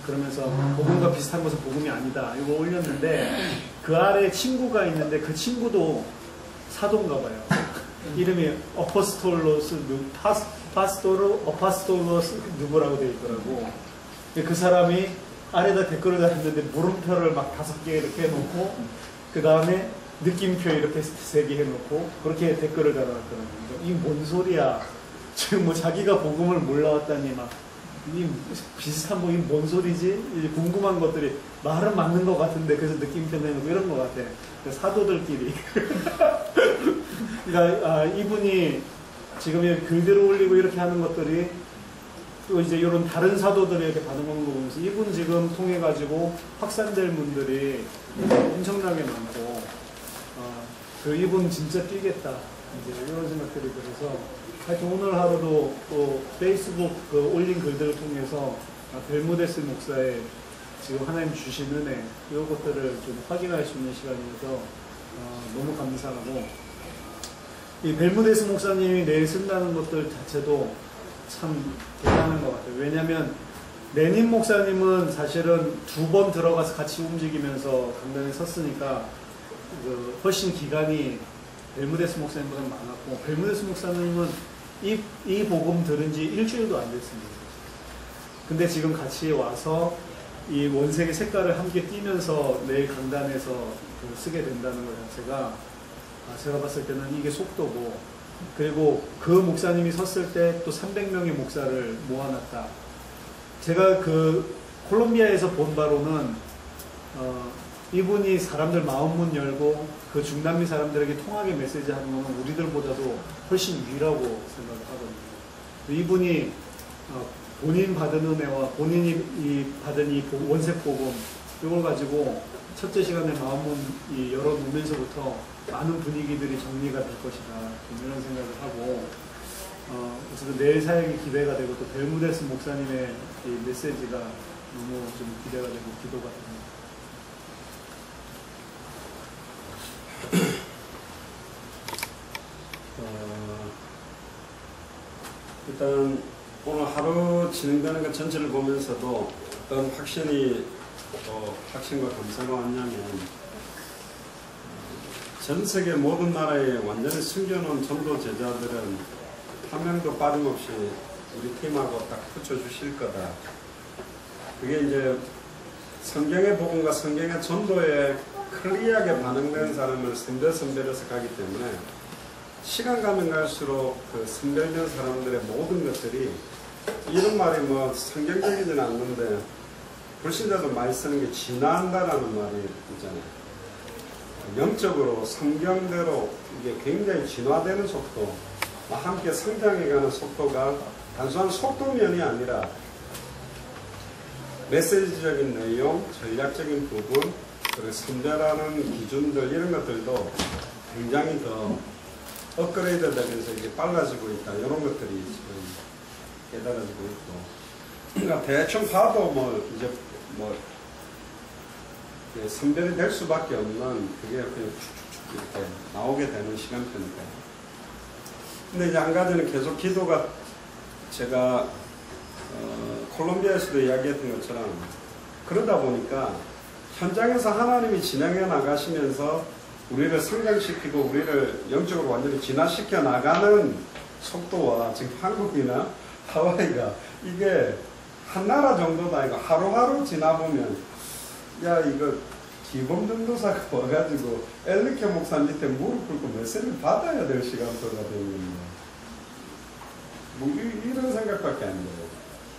Speaker 11: 그러면서 복음과 비슷한 것은 복음이 아니다 이거 올렸는데 그 아래 친구가 있는데 그 친구도 사도인가 봐요. 이름이 어퍼스톨로스 누 파스, 파스토로 어파스톨로스 누구라고 되어 있더라고. 그 사람이 아래다 댓글을 달았는데 물음표를 막 다섯 개 이렇게 해놓고 그 다음에 느낌표 이렇게 세 개 해놓고 그렇게 댓글을 달아놨더라고요. 이 뭔 소리야? 지금 뭐 자기가 복음을 몰라왔다니 막 이 비슷한 뭐 이 뭔 소리지? 궁금한 것들이 말은 맞는 것 같은데 그래서 느낌표 내놓고 이런 것 같아. 사도들끼리. 그러니까 아, 이분이 지금 글들을 올리고 이렇게 하는 것들이 또 이제 이런 다른 사도들이 이렇게 반응하는 거 보면서 이분 지금 통해 가지고 확산될 분들이 엄청나게 많고 어, 그 이분 진짜 뛰겠다 이제 이런 생각들이 들어서 하여튼 오늘 하루도 또 페이스북 그 올린 글들을 통해서 벨무데스 목사의 지금 하나님 주신 은혜 이런 것들을 좀 확인할 수 있는 시간이어서 어, 너무 감사하고 이 벨무데스 목사님이 내일 쓴다는 것들 자체도 참 대단한 것 같아요. 왜냐하면 레닌 목사님은 사실은 두 번 들어가서 같이 움직이면서 강단에 섰으니까 그 훨씬 기간이 벨무데스 목사님보다 많았고 벨무데스 목사님은 이, 이 복음 들은 지 일주일도 안 됐습니다. 근데 지금 같이 와서 이 원색의 색깔을 함께 띠면서 내일 강단에서 그 쓰게 된다는 것 자체가 제가 봤을 때는 이게 속도고 그리고 그 목사님이 섰을 때 또 삼백 명의 목사를 모아놨다. 제가 그 콜롬비아에서 본 바로는 어, 이분이 사람들 마음문 열고 그 중남미 사람들에게 통하게 메시지 하는 것은 우리들보다도 훨씬 위라고 생각을 하거든요. 이분이 어, 본인 받은 은혜와 본인이 이 받은 이 원색 복음 이걸 가지고 첫째 시간에 마음문 열어놓으면서부터 많은 분위기들이 정리가 될 것이다 이런 생각을 하고 어, 어쨌든 내일 사역이 기대가 되고 또 벨무데스 목사님의 이 메시지가 너무 좀 기대가 되고 기도가 됩니다.
Speaker 12: 어, 일단 오늘 하루 진행되는 것 전체를 보면서도 어떤 확신이 또 확신과 감사가 왔냐면 전 세계 모든 나라에 완전히 숨겨놓은 전도 제자들은 한 명도 빠짐없이 우리 팀하고 딱 붙여주실 거다. 그게 이제 성경의 복음과 성경의 전도에 클리어하게 반응된 사람을 선별 선별해서 가기 때문에 시간 가면 갈수록 그 선별된 사람들의 모든 것들이 이런 말이 뭐 성경적이지는 않는데 불신자도 많이 쓰는 게 진화한다라는 말이 있잖아요. 영적으로 성경대로 이게 굉장히 진화되는 속도, 함께 성장해가는 속도가 단순한 속도면이 아니라 메시지적인 내용, 전략적인 부분, 그리고 선별하는 기준들 이런 것들도 굉장히 더 업그레이드 되면서 이게 빨라지고 있다. 이런 것들이 지금 깨달아지고 있고. 그러니까 대충 봐도 뭐 이제 뭐 선별이 될 수밖에 없는 그게 그냥 축축축 이렇게 나오게 되는 시간표니까요. 근데 이제 한 가지는 계속 기도가 제가 어, 콜롬비아에서도 이야기했던 것처럼 그러다 보니까 현장에서 하나님이 진행해 나가시면서 우리를 성장시키고 우리를 영적으로 완전히 진화시켜 나가는 속도와 지금 한국이나 하와이가 이게 한 나라 정도다. 이거 하루하루 지나보면 야 이거 기범 전도사가 와가지고 엘리케 목사 밑에 무릎 꿇고 메시지를 받아야 될 시간표가 되는 겁니다. 뭐 이, 이런 생각밖에 안 돼요.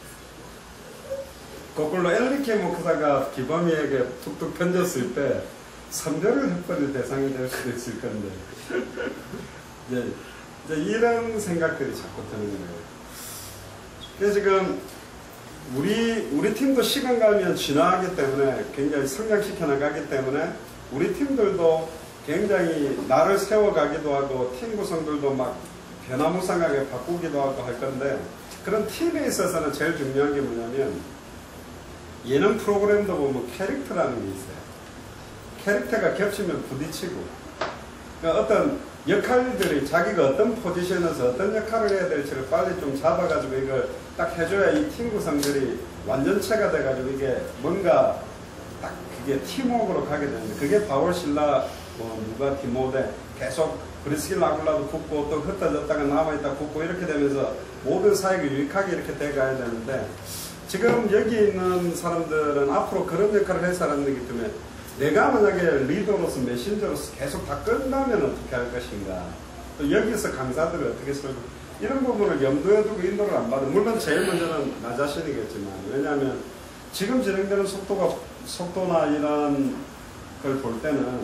Speaker 12: 거꾸로 엘리케 목사가 기범이에게 툭툭 던졌을 때 선별을 해버릴 대상이 될 수도 있을 건데 이제, 이제 이런 생각들이 자꾸 드는 거예요. 그래서 지금 우리 우리 팀도 시간 가면 진화하기 때문에 굉장히 성장시켜 나가기 때문에 우리 팀들도 굉장히 나를 세워가기도 하고 팀 구성들도 막 변화무쌍하게 바꾸기도 하고 할 건데 그런 팀에 있어서는 제일 중요한 게 뭐냐면 예능 프로그램도 보면 캐릭터라는 게 있어요. 캐릭터가 겹치면 부딪히고 그러니까 어떤 역할들이 자기가 어떤 포지션에서 어떤 역할을 해야 될지를 빨리 좀 잡아가지고 이걸 딱 해줘야 이 팀 구성들이 완전체가 돼가지고 이게 뭔가 딱 그게 팀워크로 가게 되는데, 그게 바울 신라, 뭐 누가 디모데 계속 브리스길라 아굴라도 붙고 또 흩어졌다가 남아있다 붙고 이렇게 되면서 모든 사역이 유익하게 이렇게 돼가야 되는데, 지금 여기 있는 사람들은 앞으로 그런 역할을 할 사람들이기 때문에 내가 만약에 리더로서 메신저로서 계속 다 끝나면 어떻게 할 것인가, 또 여기서 강사들을 어떻게 설교, 이런 부분을 염두에 두고 인도를 안 받은, 물론 제일 먼저는 나 자신이겠지만, 왜냐하면 지금 진행되는 속도가, 속도나 이런 걸 볼 때는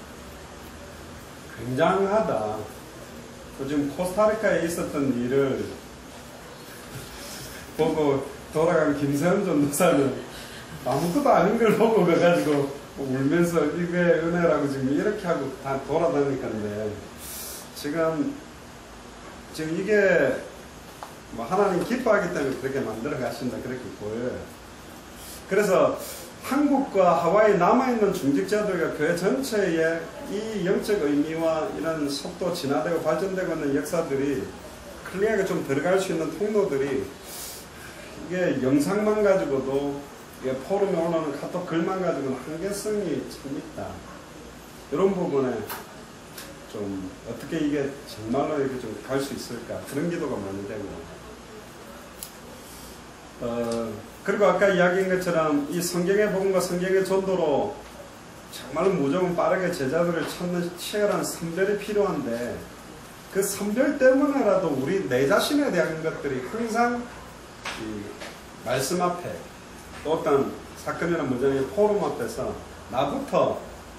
Speaker 12: 굉장하다. 지금 코스타리카에 있었던 일을 보고 돌아간 김세현 전도사는 아무것도 아닌 걸 보고 가가지고 울면서 이게 은혜라고 지금 이렇게 하고 다 돌아다니는데, 지금 지금 이게 뭐 하나님 기뻐하기 때문에 그렇게 만들어 가신다 그렇게 보여요. 그래서 한국과 하와이 남아있는 중직자들과 교회 전체의 이 영적 의미와 이런 속도 진화되고 발전되고 있는 역사들이 클리어하게 좀 들어갈 수 있는 통로들이, 이게 영상만 가지고도, 이게 포럼에 올라오는 카톡 글만 가지고는 한계성이 참 있다. 이런 부분에 좀 어떻게 이게 정말로 이렇게 좀 갈 수 있을까, 그런 기도가 많이 되고, 어, 그리고 아까 이야기한 것처럼 이 성경의 복음과 성경의 전도로 정말 무조건 빠르게 제자들을 찾는 치열한 선별이 필요한데, 그 선별 때문에라도 우리 내 자신에 대한 것들이 항상 이 말씀 앞에, 또 어떤 사건이나 문제의 포럼 앞에서 나부터,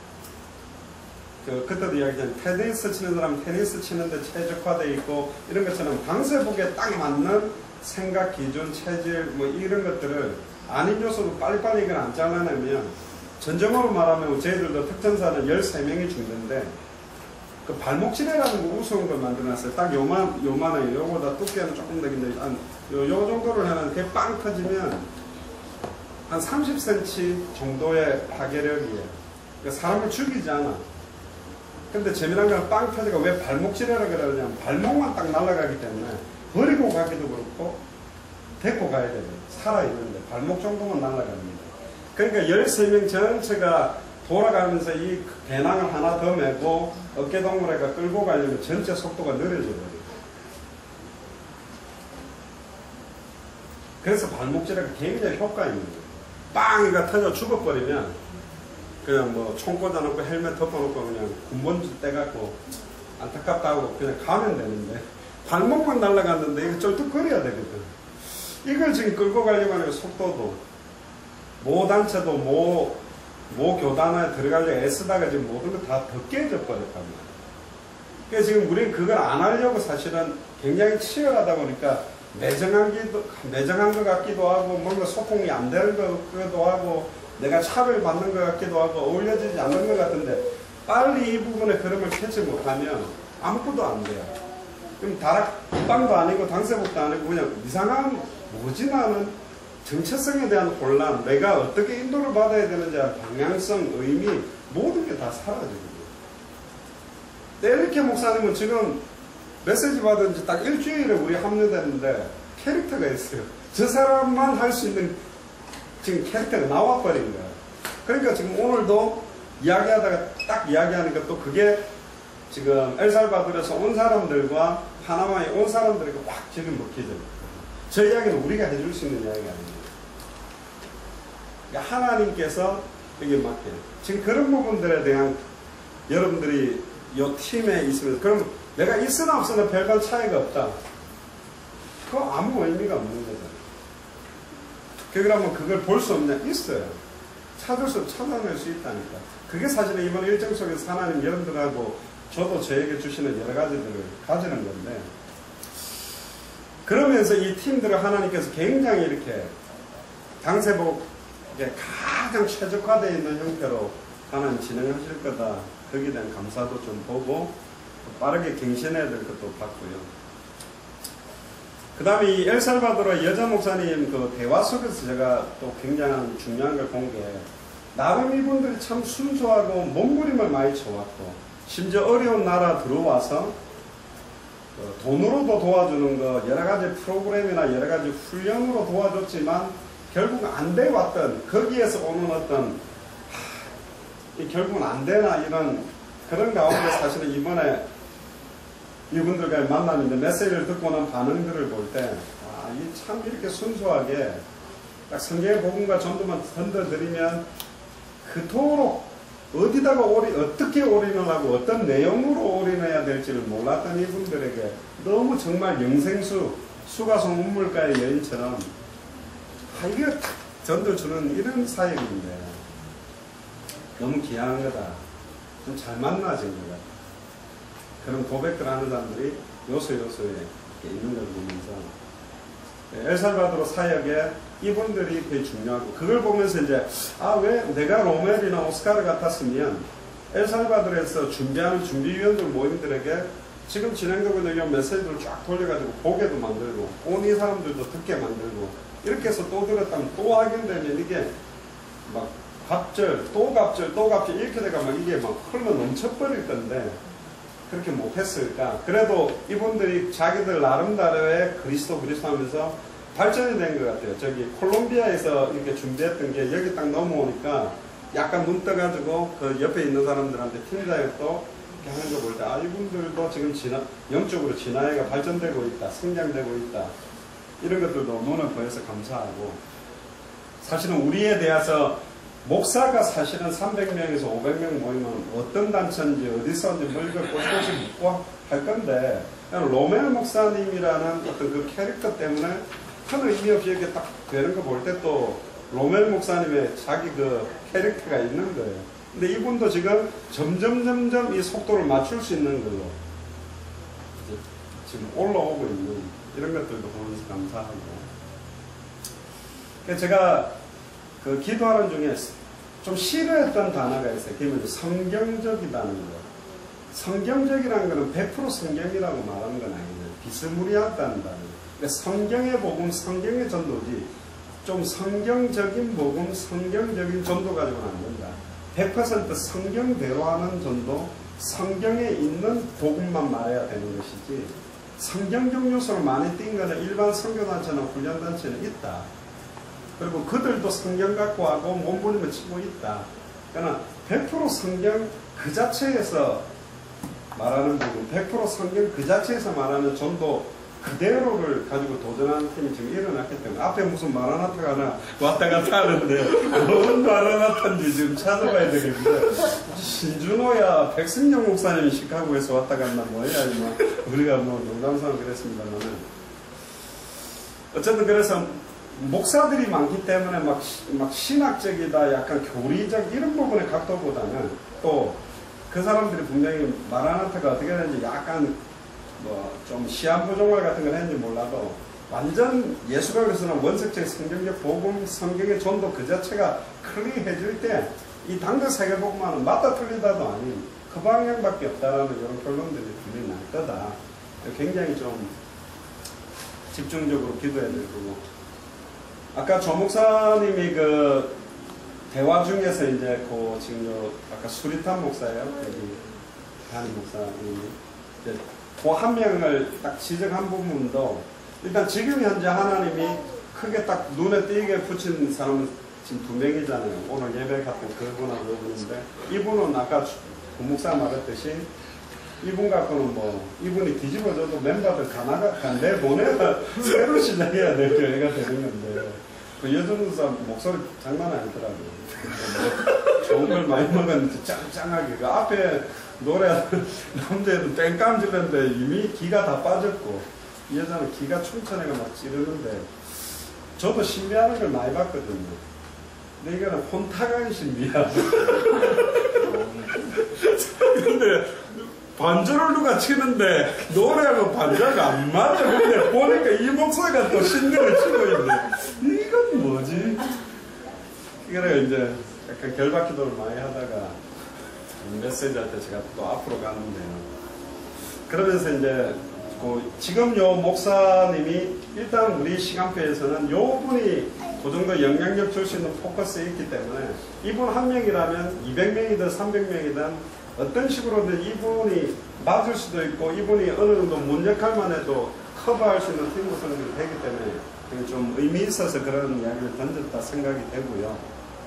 Speaker 12: 그 그때도 이야기한 테니스 치는 사람 테니스 치는데 최적화되어 있고 이런 것처럼 강세복에 딱 맞는 생각, 기준, 체질 뭐 이런 것들을 아닌 요소도 빨리빨리 이걸 안 잘라내면, 전적으로 말하면 저희들도 특전사는 열세 명이 죽는데 그 발목지뢰라는 거 우스운 걸 만들어놨어요. 딱 요만, 요만해요. 요거보다 두께는 조금 되긴데 한 요, 요 정도를 하는 게 빵 터지면 한 삼십 센티미터 정도의 파괴력이에요. 그러니까 사람을 죽이지 않아. 근데 재미난 건 빵 터지가 왜 발목지뢰라고 그러냐면 발목만 딱 날아가기 때문에 버리고 가기도 그렇고 데리고 가야 돼요. 살아있는데 발목 정도만 날아갑니다. 그러니까 열세 명 전체가 돌아가면서 이 배낭을 하나 더 메고 어깨동무래가 끌고 가려면 전체 속도가 느려져 버려요. 그래서 발목질하가 굉장히 효과 있는 거예요. 빵이가 터져 죽어버리면 그냥 뭐 총 꽂아놓고 헬멧 덮어놓고 그냥 군번지 떼갖고 안타깝다 하고 그냥 가면 되는데, 발목만 날아갔는데 이거 쩔뚝거려야 되거든. 이걸 지금 끌고 가려고 하는 속도도, 모 단체도 모, 모 교단에 들어가려고 애쓰다가 지금 모든 거 다 더 깨져 버렸단 말이야. 그래서 지금 우리는 그걸 안 하려고 사실은 굉장히 치열하다 보니까 매정한, 기도, 매정한 것 같기도 하고, 뭔가 소통이 안 되는 것 같기도 하고, 내가 차별받는 것 같기도 하고, 어울려지지 않는 것 같은데, 빨리 이 부분의 흐름을 펴지 못하면 아무것도 안 돼요. 그럼 다락방도 아니고 당세복도 아니고 그냥 이상한 뭐지 나는 정체성에 대한 혼란, 내가 어떻게 인도를 받아야 되는지 방향성, 의미 모든 게 다 사라지거든요. 이렇게 목사님은 지금 메시지 받은 지 딱 일주일에 우리 합류되는데 캐릭터가 있어요. 저 사람만 할 수 있는 지금 캐릭터가 나와버린 거예요. 그러니까 지금 오늘도 이야기하다가 딱 이야기하니까 또 그게 지금 엘살바도르에서 온 사람들과 파나마에 온 사람들에게 확 지금 먹히죠. 저 이야기는 우리가 해줄 수 있는 이야기가 아닙니다. 그러니까 하나님께서 여기 맡겨. 지금 그런 부분들에 대한 여러분들이 이 팀에 있으면서, 그럼 내가 있으나 없으나 별반 차이가 없다. 그거 아무 의미가 없는 거잖아요. 그러면 그걸 볼 수 없냐? 있어요. 찾을 수, 찾아낼 수 있다니까. 그게 사실은 이번 일정 속에서 하나님 여러분들하고 저도 저에게 주시는 여러 가지들을 가지는 건데, 그러면서 이 팀들을 하나님께서 굉장히 이렇게 강세복에 가장 최적화되어 있는 형태로 하나님 진행하실 거다. 거기에 대한 감사도 좀 보고 빠르게 갱신해야 될 것도 봤고요. 그 다음에 이 엘살바도르 여자 목사님 그 대화 속에서 제가 또 굉장히 중요한 걸 본 게, 나름 이분들이 참 순수하고 몸부림을 많이 쳐왔고 심지어 어려운 나라 들어와서 어, 돈으로도 도와주는 거 여러 가지 프로그램이나 여러 가지 훈련으로 도와줬지만 결국 안 돼 왔던 거기에서 오는 어떤 하, 이 결국은 안 되나 이런 그런 가운데 사실은 이번에 이분들과의 만남인데 메시지를 듣고 난 반응들을 볼 때 아, 이 참 이렇게 순수하게 딱 성경의 복음과 전도만 던져드리면 그토록 어디다가 올인, 어떻게 올인을 하고 어떤 내용으로 올인해야 될지를 몰랐던 이분들에게 너무 정말 영생수, 수가성 운물가의 여인처럼 아, 이거 탁 전도주는 이런 사역인데 너무 귀한 거다. 좀 잘 만나진 것 같다. 그런 고백들 하는 사람들이 요소 요소에 있는 걸 보면서 엘살바도르 사역에 이분들이 되게 중요하고 그걸 보면서 이제 아 왜 내가 로멜이나 오스카르 같았으면 엘살바도르에서 준비하는 준비위원들 모임들에게 지금 진행되고 있는 메시지를 쫙 돌려가지고 보게도 만들고 온 이 사람들도 듣게 만들고 이렇게 해서 또 들었다면 또 하게 되면 이게 막 갑절 또 갑절 또 갑절 이렇게 되가 막 이게 막 흘러 넘쳐버릴 건데 그렇게 못했을까? 그래도 이분들이 자기들 나름대로의 그리스도 그리스도 하면서 발전이 된 것 같아요. 저기 콜롬비아에서 이렇게 준비했던 게 여기 딱 넘어오니까 약간 눈 떠가지고 그 옆에 있는 사람들한테 팀장도 이렇게 하는 거 볼 때 아 이분들도 지금 진화, 영적으로 진화가 발전되고 있다, 성장되고 있다 이런 것들도 눈에 보여서 감사하고 사실은 우리에 대해서 목사가 사실은 삼백 명에서 오백 명 모이면 어떤 단체인지 어디서인지 뭘 곳곳이 묻고 할 건데 로멜 목사님이라는 어떤 그 캐릭터 때문에 큰 의미 없이 이렇게 딱 되는 거 볼 때 또 로멜 목사님의 자기 그 캐릭터가 있는 거예요. 근데 이분도 지금 점점 점점 이 속도를 맞출 수 있는 걸로 이제 지금 올라오고 있는 이런 것들도 보면서 감사하고 그래서 제가 그 기도하는 중에 좀 싫어했던 단어가 있어요. 그게 뭐죠? 성경적이라는 거. 성경적이라는 거는 백 퍼센트 성경이라고 말하는 건 아니에요. 비스무리하다는 단어. 그러니까 성경의 복음, 성경의 전도지 좀 성경적인 복음, 성경적인 전도 가지고는 안 된다. 백 퍼센트 성경대로 하는 전도, 성경에 있는 복음만 말해야 되는 것이지 성경적 요소를 많이 띈 거는 일반 선교단체나 훈련단체는 있다. 그리고 그들도 성경 갖고 하고 몸부림을 치고 있다. 그러나 백 퍼센트 성경 그 자체에서 말하는 부분, 백 퍼센트 성경 그 자체에서 말하는 전도 그대로를 가지고 도전하는 팀이 지금 일어났기 때문에 앞에 무슨 마라나타가 하나 왔다 갔다 하는데 어느 마라나타인지 지금 찾아봐야 되겠는데 신준호야 백승영 목사님이 시카고에서 왔다 갔나 뭐야 뭐 우리가 뭐 농담삼아 그랬습니다만은 어쨌든 그래서 목사들이 많기 때문에 막, 막 신학적이다, 약간 교리적 이런 부분의 각도보다는 또 그 사람들이 분명히 마라나타가 어떻게 되는지 약간 뭐 좀 시한부종말 같은 걸 했는지 몰라도 완전 예수가 그래서는 원색적 성경적 복음, 성경의 전도 그 자체가 클리어해질 때 이 당대 세계복음화는 맞다 틀리다도 아닌 그 방향밖에 없다라는 이런 결론들이 분명히 날 거다. 굉장히 좀 집중적으로 기도해야 될 거고. 아까 조 목사님이 그 대화 중에서 이제 그 지금 요 아까 수리탄 목사예요. 여기 한 목사님이 이제 그 한 명을 딱 지적한 부분도 일단 지금 현재 하나님이 크게 딱 눈에 띄게 붙인 사람은 지금 두 명이잖아요. 오늘 예배 갔던 그분하고 그분인데 이분은 아까 그 목사 말했듯이 이분 갖고는 뭐 이분이 뒤집어져도 멤버들 다 나가 다 내보내가 새로 시작해야 될 교회가 되는 건데 그 여전사 목소리 장난 아니더라고요. 좋은 걸 많이 먹었는데 짱짱하게 그 앞에 노래하는 남자애는 땡깡 질렀는데 이미 기가 다 빠졌고 이 여자는 기가 충천해가 막 찌르는데 저도 신비하는 걸 많이 봤거든요. 근데 이거는 혼타간 신비야. 근데 반주를 누가 치는데 노래하고 반주가 안 맞아. 근데 보니까 이 목소리가 또 신비를 치고 있네. 이건 뭐지? 그래 이제 약간 결박 기도를 많이 하다가 메시지 할 때 제가 또 앞으로 가는데요. 그러면서 이제 그 지금 요 목사님이 일단 우리 시간표에서는 요 분이 그 정도 영향력 줄 수 있는 포커스에 있기 때문에 이분 한 명이라면 이백 명이든 삼백 명이든 어떤 식으로든 이분이 맞을 수도 있고 이분이 어느 정도 문 역할만 해도 커버할 수 있는 팀 구성이 되기 때문에 좀 의미 있어서 그런 이야기를 던졌다 생각이 되고요.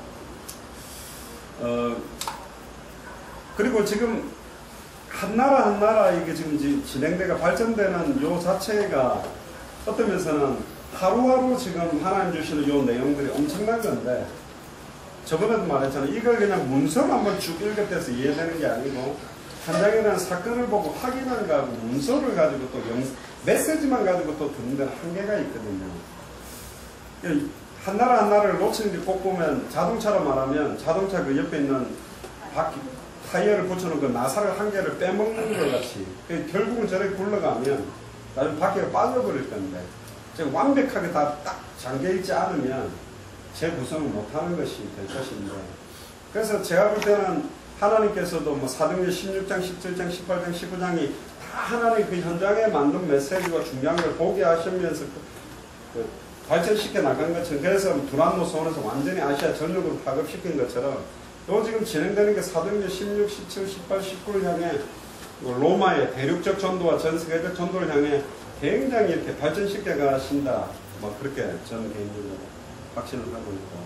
Speaker 12: 어, 그리고 지금 한 나라 한 나라 이게 지금 진행되가 발전되는 요 자체가 어떤 면에서는 하루하루 지금 하나님 주시는 요 내용들이 엄청난 건데, 저번에도 말했잖아요. 이걸 그냥 문서로 한번 쭉 읽어대서 이해되는 게 아니고 현장에는 사건을 보고 확인한 거하고 문서를 가지고 또 영, 메시지만 가지고 또 듣는 데는 한계가 있거든요. 한 나라 한 나라를 놓치는 게 꼭 보면 자동차로 말하면 자동차 그 옆에 있는 바퀴 타이어를 붙여놓은 그 나사를 한 개를 빼먹는 것 같이 결국은 저렇게 굴러가면 나중에 바퀴가 빠져버릴 건데 완벽하게 다 딱 잠겨있지 않으면 재구성을 못하는 것이 될 것인데, 그래서 제가 볼 때는 하나님께서도 뭐 사도행전 십육 장, 십칠 장, 십팔 장, 십구 장이 다 하나님 그 현장에 만든 메시지가 중요한 걸 보게 하시면서 그, 그 발전시켜 나간 것처럼, 그래서 두란노 선에서 완전히 아시아 전역으로 파급시킨 것처럼 요 지금 진행되는 게 사도행전 십육, 십칠, 십팔, 십구를 향해 로마의 대륙적 전도와 전 세계적 전도를 향해 굉장히 이렇게 발전시켜 가신다. 뭐 그렇게 저는 개인적으로 확신을 하고 있고,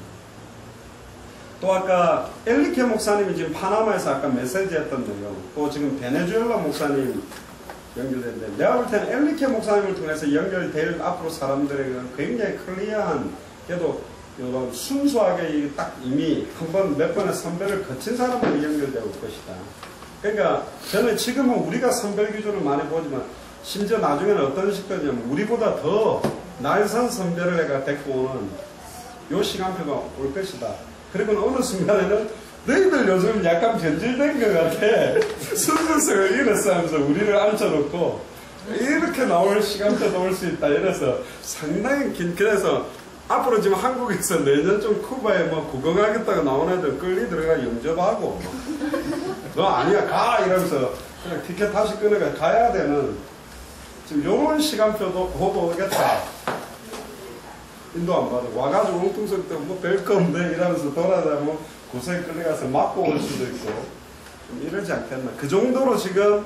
Speaker 12: 또 아까 엘리케 목사님이 지금 파나마에서 아까 메시지 했던 내용, 또 지금 베네수엘라 목사님 연결됐는데, 내가 볼 때는 엘리케 목사님을 통해서 연결될 앞으로 사람들에게는 굉장히 클리어한, 그래도 순수하게 딱 이미 한 번 몇 번의 선별을 거친 사람들이 연결되고 올 것이다. 그러니까 저는 지금은 우리가 선별 기준을 많이 보지만 심지어 나중에는 어떤 식이냐면 우리보다 더 날선 선별을 해가 데리고 오는 요 시간표가 올 것이다. 그리고 어느 순간에는 너희들 요즘 약간 변질된 것 같아. 순수성을 잃었어 하면서 우리를 앉혀놓고 이렇게 나올 시간표도 올 수 있다. 이래서 상당히 긴, 그래서 앞으로 지금 한국에서 내년쯤 쿠바에 뭐 구경하겠다고 나온 애들 끌리 들어가 영접하고 너 아니야 가 이러면서 그냥 티켓 다시 끊어가 가야 되는 지금 요런 시간표도 보고 오겠다. 인도 안 받아. 와가지고 웅뚱성 때 뭐 별 거 없네 이러면서 돌아다니고 구석에 끌려가서 맞고 올 수도 있고 좀 이러지 않겠나. 그 정도로 지금,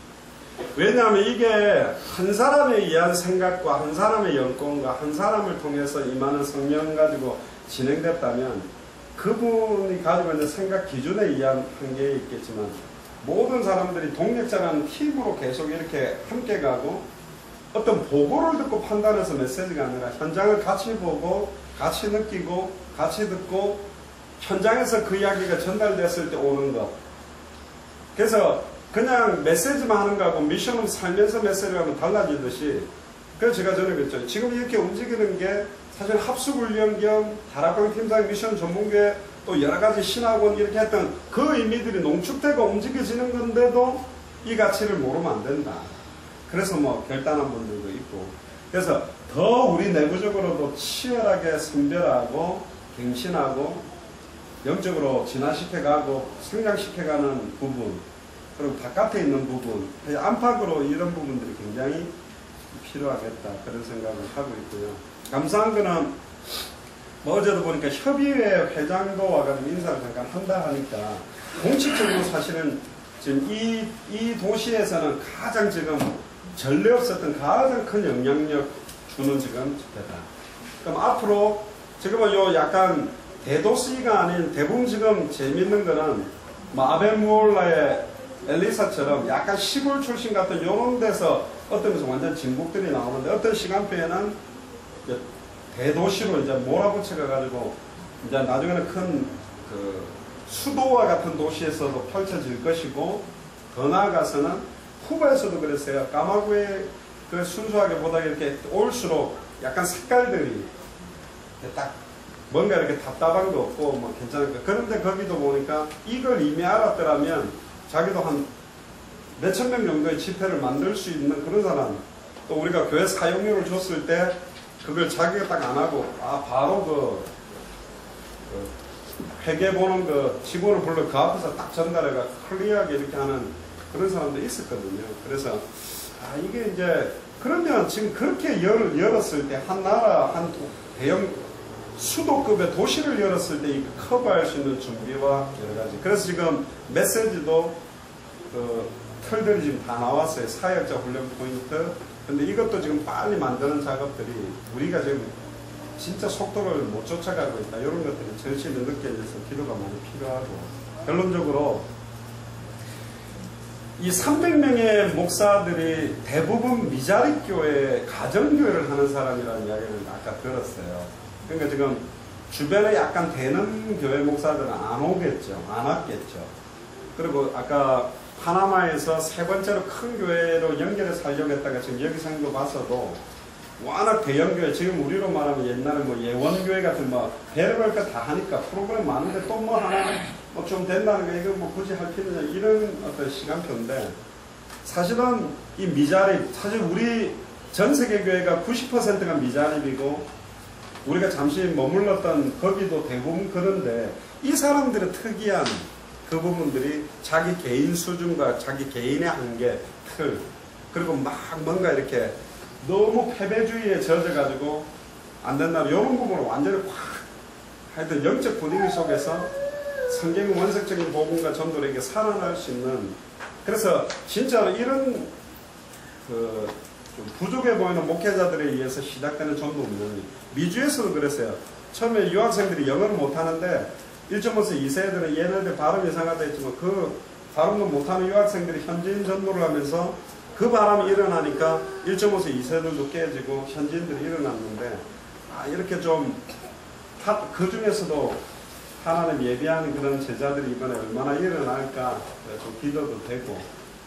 Speaker 12: 왜냐하면 이게 한 사람에 의한 생각과 한 사람의 연권과 한 사람을 통해서 임하는 성령 가지고 진행됐다면 그분이 가지고 있는 생각 기준에 의한 한계에 있겠지만, 모든 사람들이 동력자라는 팀으로 계속 이렇게 함께 가고 어떤 보고를 듣고 판단해서 메시지가 아니라 현장을 같이 보고 같이 느끼고 같이 듣고 현장에서 그 이야기가 전달됐을 때 오는 것. 그래서 그냥 메시지만 하는 거하고 미션을 살면서 메시지를 하면 달라지듯이, 그래서 제가 전에 그랬죠. 지금 이렇게 움직이는 게 사실 합숙훈련 겸 다락방 팀장 미션 전문교회 또 여러 가지 신학원 이렇게 했던 그 의미들이 농축되고 움직여지는 건데도 이 가치를 모르면 안 된다. 그래서 뭐 결단한 분들도 있고, 그래서 더 우리 내부적으로도 치열하게 선별하고 갱신하고 영적으로 진화시켜가고 성장시켜가는 부분, 그리고 바깥에 있는 부분, 안팎으로 이런 부분들이 굉장히 필요하겠다. 그런 생각을 하고 있고요. 감사한 거는 뭐 어제도 보니까 협의회 회장도 와가지고 인사를 잠깐 한다 하니까 공식적으로 사실은 지금 이, 이 도시에서는 가장 지금 전례 없었던 가장 큰 영향력 주는 지금 집회다. 그럼 앞으로 지금은 요 약간 대도시가 아닌, 대부분 지금 재밌는 거는 뭐 아베무올라의 엘리사처럼 약간 시골 출신 같은 요런 데서 어떤 데서 완전 진국들이 나오는데, 어떤 시간표에는 대도시로 이제 몰아붙여 가지고 이제 나중에는 큰 그 수도와 같은 도시에서도 펼쳐질 것이고, 더 나아가서는 쿠바에서도 그랬어요. 까마구에 그 순수하게 보다 이렇게 올수록 약간 색깔들이 딱 뭔가 이렇게 답답한 거 없고 뭐 괜찮을 거. 그런데 거기도 보니까 이걸 이미 알았더라면 자기도 한 몇천 명 정도의 집회를 만들 수 있는 그런 사람, 또 우리가 교회 사용료를 줬을 때 그걸 자기가 딱 안 하고 아 바로 그, 그 회계 보는 그 직원을 불러 그 앞에서 딱 전달해가 클리어하게 이렇게 하는 그런 사람도 있었거든요. 그래서 아 이게 이제 그러면 지금 그렇게 열, 열었을 때 한 나라 한 대형 수도급의 도시를 열었을 때 이거 커버할 수 있는 준비와 여러 가지. 그래서 지금 메시지도 그 털들이 지금 다 나왔어요. 사역자 훈련 포인트. 근데 이것도 지금 빨리 만드는 작업들이 우리가 지금 진짜 속도를 못 쫓아가고 있다. 이런 것들이 전시에 느껴져서 기도가 많이 필요하고, 결론적으로 이 삼백 명의 목사들이 대부분 미자립 교회, 가정교회를 하는 사람이라는 이야기를 아까 들었어요. 그러니까 지금 주변에 약간 되는 교회 목사들은 안 오겠죠. 안 왔겠죠. 그리고 아까 파나마에서 세 번째로 큰 교회로 연결해서 살려고 했다가 지금 여기 생도 봤어도 워낙 대형교회, 지금 우리로 말하면 옛날에 뭐 예원교회 같은 뭐 별별 거 다 하니까 프로그램 많은데 또 뭐 하나 뭐 좀 된다는 거, 이거 뭐 굳이 할 필요냐, 이런 어떤 시간표인데, 사실은 이 미자립, 사실 우리 전 세계 교회가 구십 퍼센트가 미자립이고 우리가 잠시 머물렀던 거기도 대부분 그런데, 이 사람들의 특이한 그 부분들이 자기 개인 수준과 자기 개인의 한계, 틀, 그리고 막 뭔가 이렇게 너무 패배주의에 젖어가지고 안 된다는 이런 부분을 완전히 확, 하여튼 영적 분위기 속에서 성경의 원색적인 복음과 전도에게 살아날 수 있는, 그래서 진짜로 이런 그 좀 부족해 보이는 목회자들에 의해서 시작되는 전도 운동이 미주에서도 그랬어요. 처음에 유학생들이 영어를 못하는데 일 점 오세 이 세들은 얘네들 발음 이상하다 했지만 그 발음도 못하는 유학생들이 현지인 전도를 하면서 그 바람이 일어나니까 일 점 오세 이 세들도 깨지고 현지인들이 일어났는데, 아, 이렇게 좀 그 중에서도 하나님 예비하는 그런 제자들이 이번에 얼마나 일어날까 좀 기도도 되고,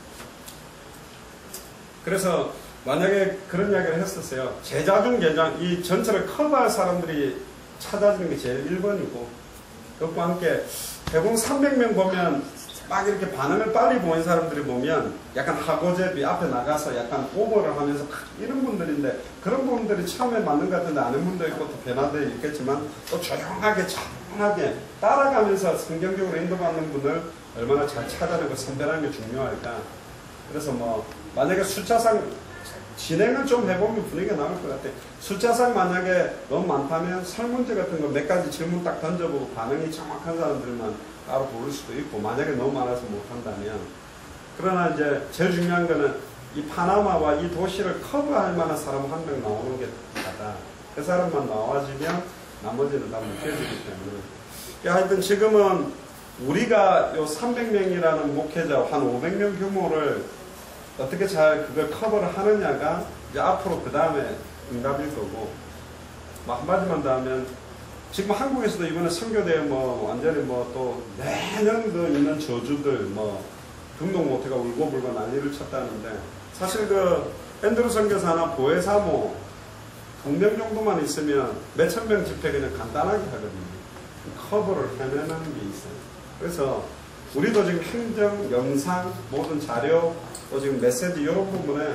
Speaker 12: 그래서 만약에 그런 이야기를 했었어요. 제자 중 제자, 이 전체를 커버할 사람들이 찾아지는 게 제일 일 번이고, 그것과 함께 대부분 삼백 명 보면 막 이렇게 반응을 빨리 보인 사람들이 보면 약간 하고제비 앞에 나가서 약간 오버를 하면서 이런 분들인데, 그런 분들이 처음에 맞는 것 같은데 아는 분도 있고 또 변화되어 있겠지만 또 조용하게 차분하게 따라가면서 성경적으로 인도받는 분을 얼마나 잘 찾아내고 선별하는 게 중요할까. 그래서 뭐 만약에 숫자상 진행을 좀 해보면 분위기가 나올 것 같아. 숫자상 만약에 너무 많다면 설문지 같은 거 몇 가지 질문 딱 던져보고 반응이 정확한 사람들만 따로 고를 수도 있고, 만약에 너무 많아서 못한다면. 그러나 이제 제일 중요한 거는 이 파나마와 이 도시를 커버할 만한 사람 한 명 나오는 게 다다. 그 사람만 나와지면 나머지는 다 묶여지기 때문에. 하여튼 지금은 우리가 요 삼백 명이라는 목회자 한 오백 명 규모를 어떻게 잘 그걸 커버를 하느냐가 이제 앞으로 그 다음에 응답일 거고, 뭐 한마디만 더 하면 지금 한국에서도 이번에 선교대회 뭐 완전히 뭐 또 매년 그 있는 저주들 뭐 등록 못해가 울고불고 난리를 쳤다는데, 사실 그 앤드루 선교사나 보혜사모 두 명 정도만 있으면 몇천 명 집회 그냥 간단하게 하거든요. 커버를 해내는 게 있어요. 그래서 우리도 지금 행정, 영상, 모든 자료, 또 지금 메시지 이런 부분에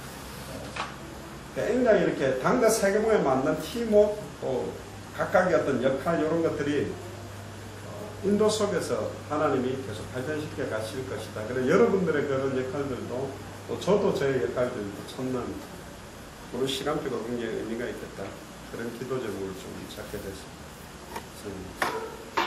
Speaker 12: 굉장히 이렇게 당대 세계봉에 맞는 팀워크, 또 각각의 어떤 역할 이런 것들이 인도 속에서 하나님이 계속 발전시켜 가실 것이다. 그래서 여러분들의 그런 역할들도, 또 저도 저의 역할들도 찾는 그런 시간표가 굉장히 의미가 있겠다. 그런 기도 제목을 좀 찾게 됐습니다.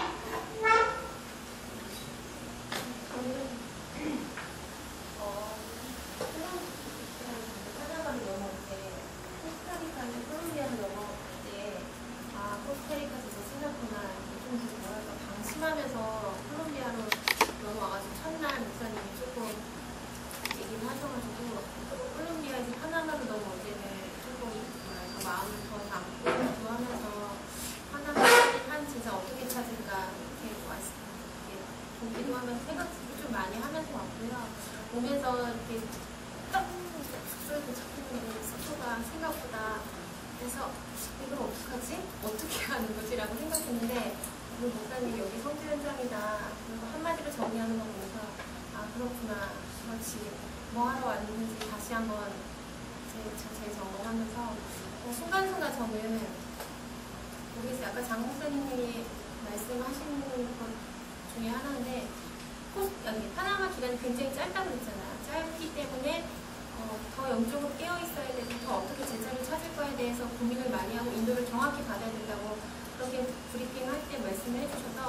Speaker 4: 방심하면서 콜롬비아로 넘어와가지고 첫날 목사님이 조금 얘기를 하셔가지고 콜롬비아에서 파나마로 넘어올 때는 조금 뭐랄까 마음을 더 담고 기도하면서 파나마 한 진짜 어떻게 찾을까 이렇게 왔어요. 보기도 하면서 생각도 좀 많이 하면서 왔고요. 오면서 이렇게 딱 숙소에 도착했는데 숙소가 생각보다, 그래서 이걸 어떡하지? 어떻게 하는 거지? 라고 생각했는데, 그 목사님이 여기 성주 현장이다. 그리고 한마디로 정리하는 거 보면서, 아, 그렇구나. 그렇지. 뭐 하러 왔는지 다시 한번 제, 제 점검하면서, 어, 순간순간 저는, 모르겠어요. 아까 장 목사님이 말씀하시는 것 중에 하나인데, 코스, 아니, 파나마 기간이 굉장히 짧다고 그랬잖아요. 짧기 때문에, 어, 더 영적으로 깨어있어야 되고, 더 어떻게 제자를 찾을 거에 대해서 고민을 많이 하고, 인도를 정확히 받아야 된다고, 그렇게 브리핑 할 때 말씀을 해주셔서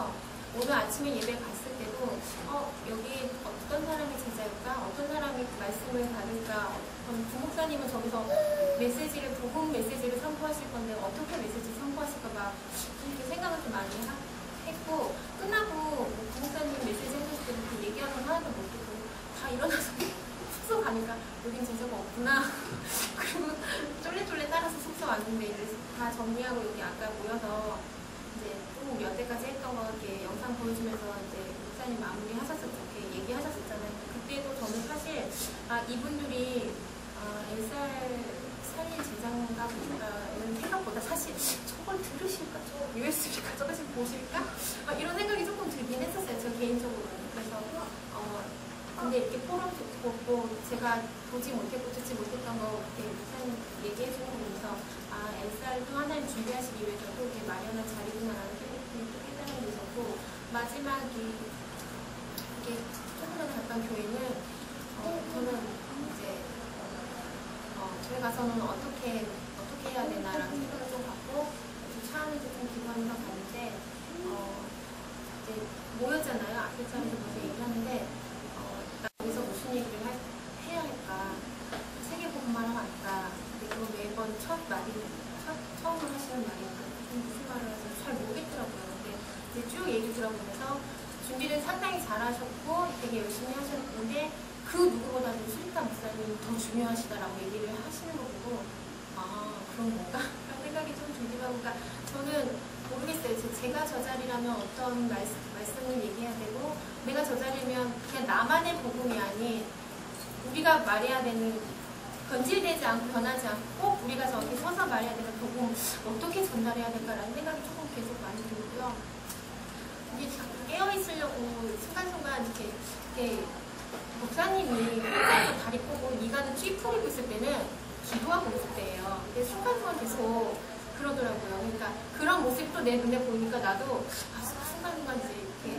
Speaker 13: 오늘 아침에 예배 갔을 때도 어 여기 어떤 사람이 제자일까? 어떤 사람이 말씀을 받을까? 그럼 부목사님은 저기서 메시지를 복음 메시지를 선포하실 건데 어떻게 메시지 선포하실까 봐 이렇게 생각을 좀 많이 하, 했고 끝나고 뭐 부목사님 메시지 해주실 때도 그 얘기하는 거 하나도 못 듣고 다 일어나서 숙소 가니까 여긴 제자가 없구나. 그리고 쫄래쫄래 따라서 숙소 왔는데 이제 다 정리하고 여기 아까 모여서 이제 또 몇 대까지 했던 거 이렇게 영상 보여주면서 이제 목사님 마무리 하셨었죠. 이렇게 얘기하셨었잖아요. 그때도 저는 사실 아 이분들이 아 엘살 살린 제장인가 보다는 생각보다 사실 저걸 들으실까? 저 유에스비 가져가시면 보실까? 막 이런 생각이 조금 들긴 했었어요. 저 개인적으로는. 그래서 어 근데 이렇게 포럼 듣고 또 제가 보지 못했고 듣지 못했던 거 이렇게 목사님 얘기해 주는 거 보면서 아 엘살도 하나님 준비하시기 위해서 또 이렇게 마련한 자리구나라는 생각이 또 깨달은 게 있었고 마지막이 이게 조금 전에 갔던 교회는 어, 저는 이제 어, 저희 가서는 어떻게 어떻게 해야 되나라는 생각을 좀 갖고 차 안에서 좀 기도하면서 갔는데 어, 이제 모였잖아요. 아프리카에서 무슨 얘기하는데 어, 나 여기서 무슨 얘기를 할, 해야 할까? 세계복음만 하러 왔다. 근데 그거 매번 첫 말이 첫, 처음으로 하시는 말이니까 무슨 말을 하는지 잘 모르겠더라고요. 근데 이제 쭉 얘기 들어보면서 준비를 상당히 잘하셨고 되게 열심히 하셨는데 그 누구보다도 수리타 목사님이 더 중요하시다라고 얘기를 하시는 거 보고 아 그런 건가? 그런 생각이 좀 들기도 하고 그러니까 저는 모르겠어요. 제가 저 자리라면 어떤 말씀, 말씀을 얘기해야 되고 내가 저 자리면 그냥 나만의 복음이 아닌 우리가 말해야 되는 변질되지 않고 변하지 않고 꼭 우리가 저기 서서 말해야 되는 복음 어떻게 전달해야 될까라는 생각이 조금 계속 많이 들고요. 이게 깨어있으려고 순간순간 이렇게, 이렇게 목사님이 다리 꼬고 이가는 쥐푸리고 있을 때는 기도하고 있을 때예요. 근데 순간순간 계속 그러더라고요. 그러니까 그런 모습이 또 내 눈에 보이니까 나도 아, 순간순간 이제 이렇게,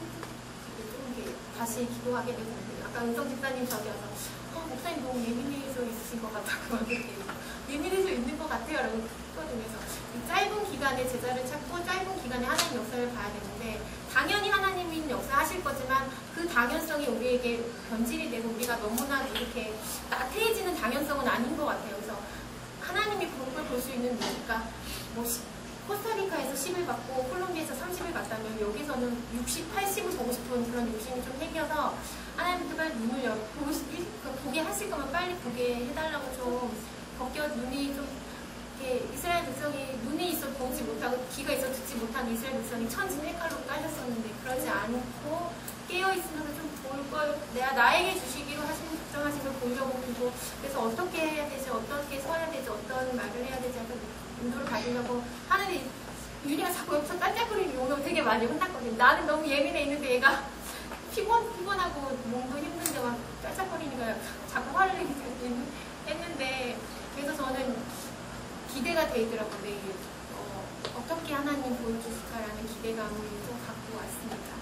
Speaker 13: 좀 이렇게 다시 기도하게 되고 아까 은성 집사님 저기 와서 어, 목사님 너무 예민해져 있으신 것 같다고 이렇게 예민해져 있는 것 같아요. 라고 했거든요. 그래서 이 짧은 기간에 제자를 찾고 짧은 기간에 하나님 역사를 봐야 되는데 당연히 하나님이 역사 하실 거지만 그 당연성이 우리에게 변질이 되고 우리가 너무나 이렇게 나태해지는 당연성은 아닌 것 같아요. 그래서 하나님이 그런 걸 볼 수 있는 이유가 뭐 코스타리카에서 십을 받고 콜롬비아에서 삼십을 받다면 여기서는 육십, 팔십을 보고 싶은 그런 욕심이 좀 생겨서 하나님께 빨리 눈을 열, 보고 싶, 보게 하실 거면 빨리 보게 해달라고 좀 벗겨 눈이 좀 이렇게 이스라엘 백성이 눈이 있어 보지 못하고 귀가 있어 듣지 못한 이스라엘 백성이 천진일가로 깔렸었는데 그러지 않고 깨어있으면서 좀 볼 걸 내가 나에게 주시기로 하시는 작정하신 걸 보려고 그리고 그래서 어떻게 해야 되지 어떻게 서야 되지 어떤 말을 해야 되지 약간 인도를 받으려고 하는데 유리가 자꾸 옆에서 깜짝거리는 오늘 되게 많이 혼났거든요. 나는 너무 예민해 있는데 얘가 피곤, 피곤하고 몸도 힘든데 막 깜짝거리니까 자꾸 화를 내게 했는데 그래서 저는 기대가 되더라고요. 내일 어, 어떻게 하나님 보여주실까라는 기대감을 좀 갖고 왔습니다.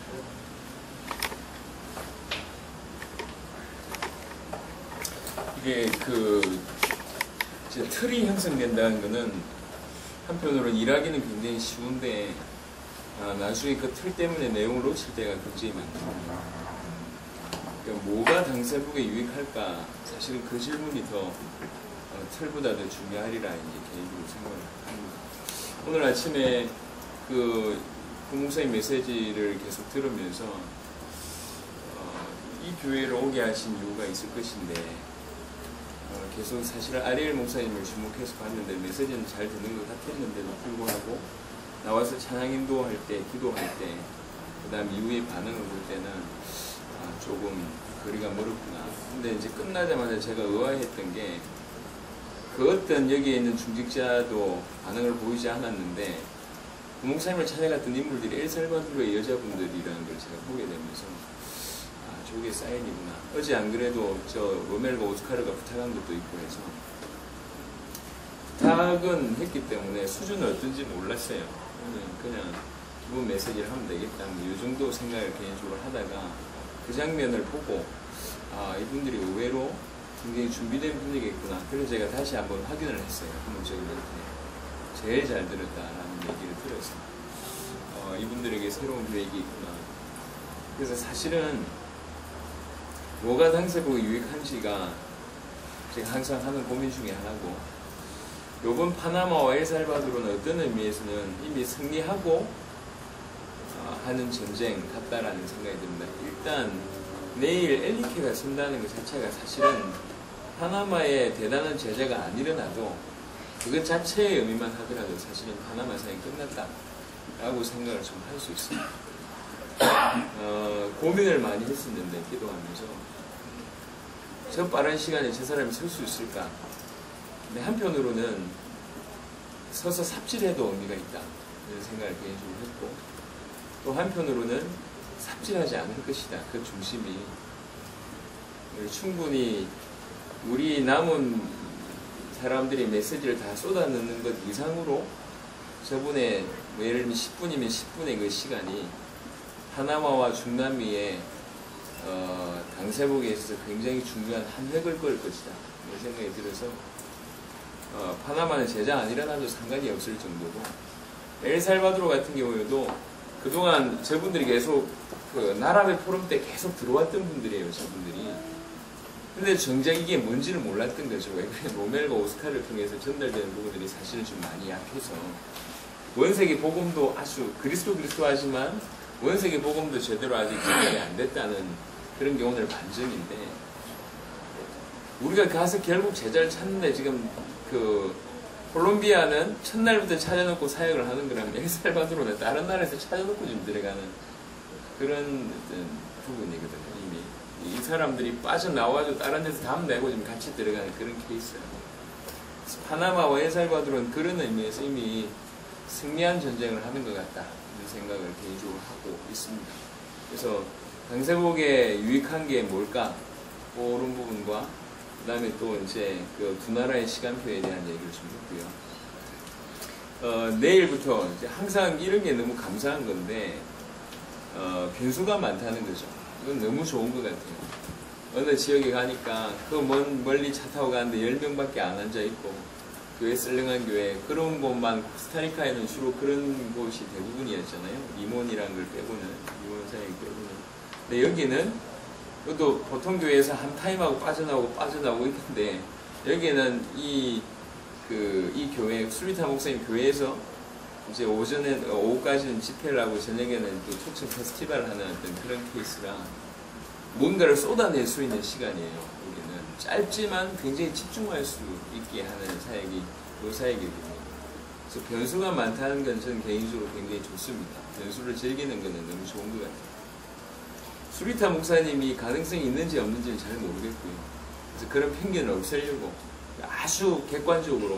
Speaker 1: 이게 그 이제 틀이 형성된다는 거는 한편으로는 일하기는 굉장히 쉬운데 아, 나중에 그 틀 때문에 내용을 놓칠 때가 굉장히 많거든요. 그러니까 뭐가 당사국에 유익할까? 사실은 그 질문이 더 어, 틀보다 더 중요하리라 이제 개인적으로 생각을 합니다. 오늘 아침에 그 부목사님 메시지를 계속 들으면서 어, 이 교회로 오게 하신 이유가 있을 것인데 어, 계속 사실 아리엘 목사님을 주목해서 봤는데 메시지는 잘 듣는 것 같았는데도 불구하고 나와서 찬양 인도할 때, 기도할 때, 그 다음 이후의 반응을 볼 때는 아, 조금 거리가 멀었구나. 근데 이제 끝나자마자 제가 의아했던 게 그 어떤 여기에 있는 중직자도 반응을 보이지 않았는데 부목사님을 찾아갔던 인물들이 엘살바도르의 여자분들이라는 걸 제가 보게 되면서 아, 저게 사인이구나. 어제 안 그래도 저 로멜과 오스카르가 부탁한 것도 있고 해서 부탁은 했기 때문에 수준은 어떤지 몰랐어요. 그냥 기본 메시지를 하면 되겠다. 뭐 이 정도 생각을 개인적으로 하다가 그 장면을 보고 아 이분들이 의외로 굉장히 준비된 분이겠구나. 그래서 제가 다시 한번 확인을 했어요. 부목사님한테 제일 잘 들었다라는 얘기를 들었어요. 어, 어, 이분들에게 새로운 계획이 있구나. 그래서 사실은 뭐가 당세복에 유익한지가 제가 항상 하는 고민 중에 하나고, 요번 파나마와 엘살바도르는 어떤 의미에서는 이미 승리하고 어, 하는 전쟁 같다라는 생각이 듭니다. 일단 내일 엘리케가 선다는 것 자체가 사실은 파나마에 대단한 제재가 안 일어나도 그것 자체의 의미만 하더라도 사실은 파나마 상이 끝났다 라고 생각을 좀 할 수 있습니다. 어, 고민을 많이 했었는데 기도하면서 저 빠른 시간에 저 사람이 설 수 있을까? 근데 한편으로는 서서 삽질해도 의미가 있다 이런 생각을 개인적으로 했고, 또 한편으로는 삽질하지 않을 것이다. 그 중심이 충분히 우리 남은 사람들이 메시지를 다 쏟아넣는 것 이상으로 저번에 뭐 예를 들면 십 분이면 십 분의 그 시간이 파나마와 중남미의 어, 당세복에 있어서 굉장히 중요한 한 획을 그을 것이다 이런 생각이 들어서 어, 파나마는 제재 안 일어나도 상관이 없을 정도고, 엘살바도르 같은 경우에도 그동안 저분들이 계속 그 나라의 포럼 때 계속 들어왔던 분들이에요. 저분들이. 근데 정작 이게 뭔지를 몰랐던 거죠. 왜 그래? 로멜과 오스카를 통해서 전달되는 부분들이 사실은 좀 많이 약해서 원세계 복음도 아주 그리스도 그리스도 하지만 원세계 복음도 제대로 아직 전달이 안 됐다는 그런 게 오늘 반증인데, 우리가 가서 결국 제자를 찾는데 지금 그 콜롬비아는 첫날부터 찾아놓고 사역을 하는 거라면 엘살바도르는 다른 나라에서 찾아놓고 좀 들어가는 그런 어떤 부분이거든요. 이미 이 사람들이 빠져나와도 다른 데서 담 내고 좀 같이 들어가는 그런 케이스라고. 파나마와 엘살바도르는 그런 의미에서 이미 승리한 전쟁을 하는 것 같다 이런 생각을 개인적으로 하고 있습니다. 그래서 당세복에 유익한 게 뭘까? 그런 부분과 그 다음에 또 이제 그 두 나라의 시간표에 대한 얘기를 좀 했고요. 어, 내일부터 이제 항상 이런 게 너무 감사한 건데, 어, 변수가 많다는 거죠. 이건 너무 좋은 것 같아요. 어느 지역에 가니까 그 먼 멀리 차 타고 가는데 열 명밖에 안 앉아 있고, 교회 썰렁한 교회, 그런 곳만, 코스타리카에는 주로 그런 곳이 대부분이었잖아요. 리몬이라는 걸 빼고는, 리몬 사역 빼고는. 근데 여기는 그것도 보통 교회에서 한 타임하고 빠져나오고 빠져나오고 있는데, 여기는 이, 그, 이 교회, 수리타 목사님 교회에서 이제 오전에, 오후까지는 집회를 하고 저녁에는 또 초청 페스티벌을 하는 어떤 그런 케이스라 뭔가를 쏟아낼 수 있는 시간이에요. 여기는 짧지만 굉장히 집중할 수 있게 하는 사역이 그 사역이거든요. 그래서 변수가 많다는 건 저는 개인적으로 굉장히 좋습니다. 변수를 즐기는 거는 너무 좋은 것 같아요. 수리타 목사님이 가능성이 있는지 없는지는 잘 모르겠고요. 그래서 그런 편견을 없애려고 아주 객관적으로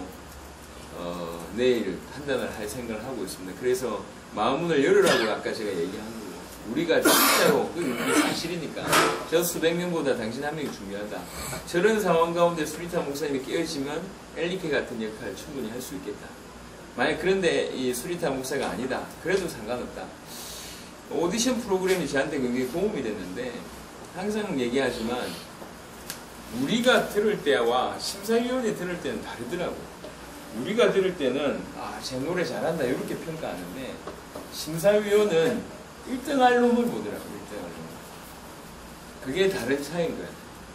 Speaker 1: 어, 내일 판단을 할 생각을 하고 있습니다. 그래서 마음문을 열으라고 아까 제가 얘기한 거고, 우리가 진짜로 그게 사실이니까 저 수백 명보다 당신 한 명이 중요하다. 저런 상황 가운데 수리타 목사님이 깨어지면 엘리케 같은 역할을 충분히 할 수 있겠다. 만약 그런데 이 수리타 목사가 아니다. 그래도 상관없다. 오디션 프로그램이 저한테 굉장히 도움이 됐는데, 항상 얘기하지만 우리가 들을 때와 심사위원이 들을 때는 다르더라고요. 우리가 들을 때는 아, 제 노래 잘한다 이렇게 평가하는데, 심사위원은 일 등 할 놈을 보더라고요. 일 등 할 놈. 그게 다른 차이인 거예요.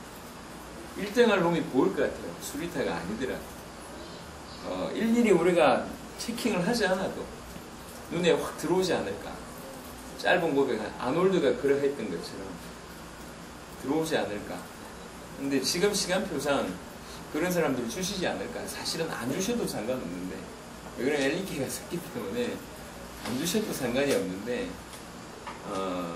Speaker 1: 일 등 할 놈이 보일 것 같아요. 수리타가 아니더라고요. 어, 일일이 우리가 체킹을 하지 않아도 눈에 확 들어오지 않을까. 짧은 고백, 아놀드가 그러했던 것처럼 들어오지 않을까. 근데 지금 시간표상 그런 사람들을 주시지 않을까. 사실은 안 주셔도 상관없는데, 왜냐면 엘리케가 섰기 때문에 안 주셔도 상관이 없는데, 어,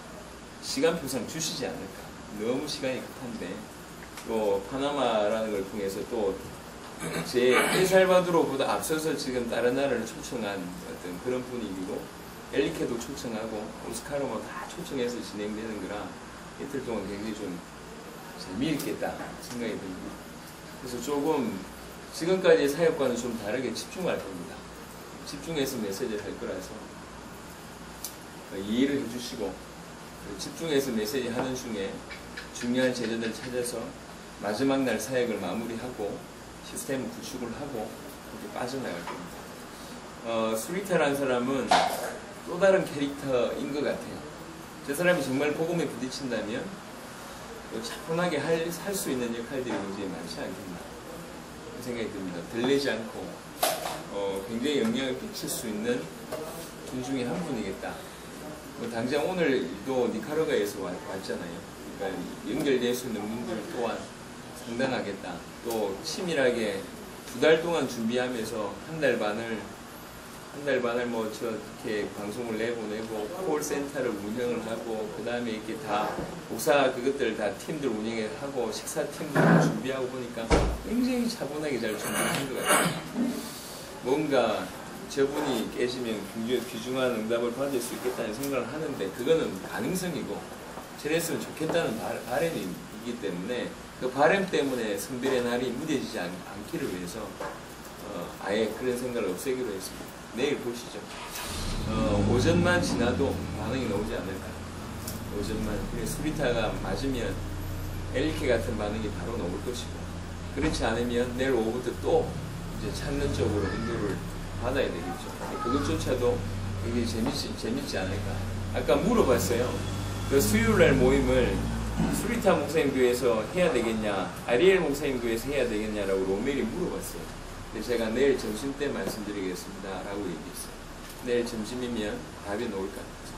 Speaker 1: 시간표상 주시지 않을까. 너무 시간이 급한데, 또 파나마라는 걸 통해서 또 제 엘살바도르보다 앞서서 지금 다른 나라를 초청한 어떤 그런 분위기고, 엘리케도 초청하고 오스카로 뭐 다 초청해서 진행되는 거라 이틀 동안 굉장히 좀 재미있겠다 생각이 듭니다. 그래서 조금 지금까지의 사역과는 좀 다르게 집중할 겁니다. 집중해서 메시지를 할 거라서 이해를 해주시고, 집중해서 메시지 하는 중에 중요한 제자들을 찾아서 마지막 날 사역을 마무리하고 시스템 구축을 하고 그렇게 빠져나갈 겁니다. 어, 수리타라는 사람은 또 다른 캐릭터인 것 같아요. 저 사람이 정말 복음에 부딪힌다면 차분하게 할 수 있는 역할들이 굉장히 많지 않겠나 그런 생각이 듭니다. 들리지 않고 어, 굉장히 영향을 끼칠 수 있는 분 중에 한 분이겠다. 뭐 당장 오늘도 니카라과에서 왔, 왔잖아요. 그러니까 연결될 수 있는 분들 또한 상당하겠다. 또 치밀하게 두 달 동안 준비하면서 한 달 반을 한 달 반을 뭐 저렇게 방송을 내보내고 콜센터를 운영을 하고 그 다음에 이렇게 다 목사 그것들 다 팀들 운영하고 식사팀들 다 준비하고 보니까 굉장히 차분하게 잘 준비한 것 같아요. 뭔가 저분이 깨지면 굉장히 귀중한 응답을 받을 수 있겠다는 생각을 하는데 그거는 가능성이고 저랬으면 좋겠다는 바람이 있기 때문에 그 바람 때문에 성별의 날이 무뎌지지 않, 않기를 위해서 어, 아예 그런 생각을 없애기로 했습니다. 내일 보시죠. 어, 오전만 지나도 반응이 나오지 않을까. 오전만. 그래 수리타가 맞으면 엘리케 같은 반응이 바로 나올 것이고 그렇지 않으면 내일 오후부터 또 이제 찾는 쪽으로 인도를 받아야 되겠죠. 그것조차도 굉장히 재밌지, 재밌지 않을까. 아까 물어봤어요. 그 수요일날 모임을 수리타 목사님 교회에서 해야 되겠냐, 아리엘 목사님 교회에서 해야 되겠냐라고 로멜이 물어봤어요. 근데 제가 내일 점심 때 말씀드리겠습니다 라고 얘기했어요. 내일 점심이면 답이 나올 것 같아요.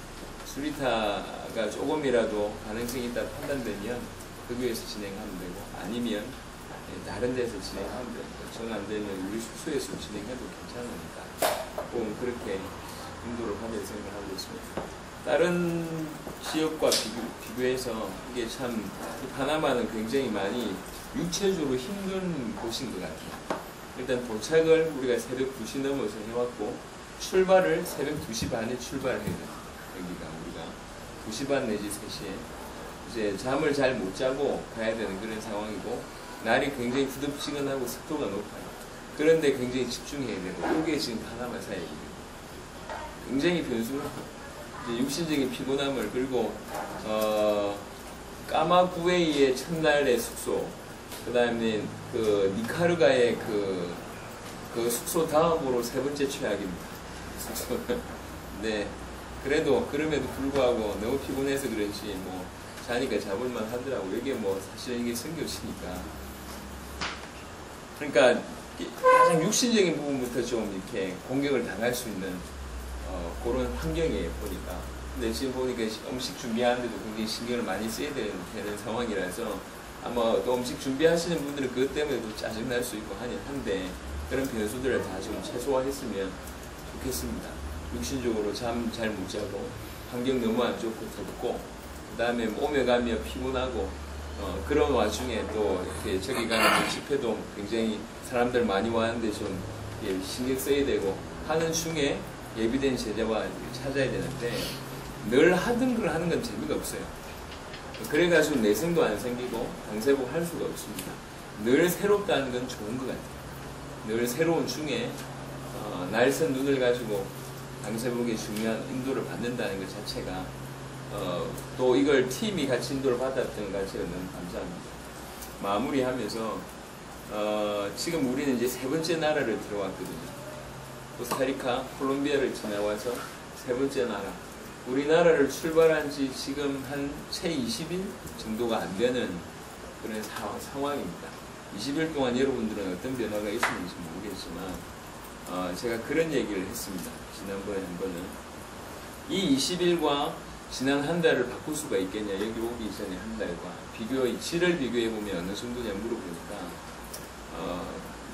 Speaker 1: 수리타가 조금이라도 가능성이 있다 판단되면 그 교회에서 진행하면 되고 아니면 다른 데서 진행하면 되고 정 안 되면 우리 숙소에서 진행해도 괜찮으니까 꼭 그렇게 인도를 받을 생각을 하고 있습니다. 다른 지역과 비교, 비교해서 이게 참 파나마는 굉장히 많이 육체적으로 힘든 곳인 것 같아요. 일단 도착을 우리가 새벽 두 시 넘어서 해왔고 출발을 새벽 두 시 반에 출발해야 돼요. 여기가 우리가 두 시 반 내지 세 시에 이제 잠을 잘 못 자고 가야 되는 그런 상황이고 날이 굉장히 후덥지근하고 습도가 높아요. 그런데 굉장히 집중해야 되고 이게 지금 파나마 사역이에요. 굉장히 변수가 이제 육신적인 피곤함을 그리고 어, 까마구웨이의 첫날의 숙소 그 다음에 그 니카르가의 그, 그 숙소 다음으로 세 번째 최악입니다. 숙소는. 네. 그래도 그럼에도 불구하고 너무 피곤해서 그런지 뭐 자니까 잡을만 하더라고. 이게 뭐 사실 이게 성교시니까. 그러니까 가장 육신적인 부분부터 좀 이렇게 공격을 당할 수 있는 어, 그런 환경이에요 보니까. 근데 지금 보니까 음식 준비하는데도 굉장히 신경을 많이 써야 되는, 되는 상황이라서 아마 또 음식 준비하시는 분들은 그것 때문에 또 짜증날 수 있고 하긴 한데 그런 변수들을 다 좀 최소화했으면 좋겠습니다. 육신적으로 잠 잘 못 자고 환경 너무 안 좋고 덥고 그 다음에 오며 가며 피곤하고 어, 그런 와중에 또 이렇게 저기 가는 집회도 굉장히 사람들 많이 와는데 좀 예, 신경 써야 되고 하는 중에 예비된 제자와 찾아야 되는데 늘 하던 걸 하는 건 재미가 없어요. 그래가지고 내성도 안 생기고 강세복 할 수가 없습니다. 늘 새롭다는 건 좋은 것 같아요. 늘 새로운 중에 어, 날선 눈을 가지고 강세복의 중요한 인도를 받는다는 것 자체가 어, 또 이걸 팀이 같이 인도를 받았던 것 자체가 너무 감사합니다. 마무리하면서 어, 지금 우리는 이제 세 번째 나라를 들어왔거든요. 코스타리카, 콜롬비아를 지나와서 세 번째 나라. 우리나라를 출발한 지 지금 한 채 이십 일 정도가 안 되는 그런 사, 상황입니다. 이십 일 동안 여러분들은 어떤 변화가 있었는지 모르겠지만 어, 제가 그런 얘기를 했습니다. 지난번에 한 번은 이 이십 일과 지난 한 달을 바꿀 수가 있겠냐. 여기 오기 전에 한 달과 비교, 질을 비교해보면 어느 정도냐 물어보니까 어,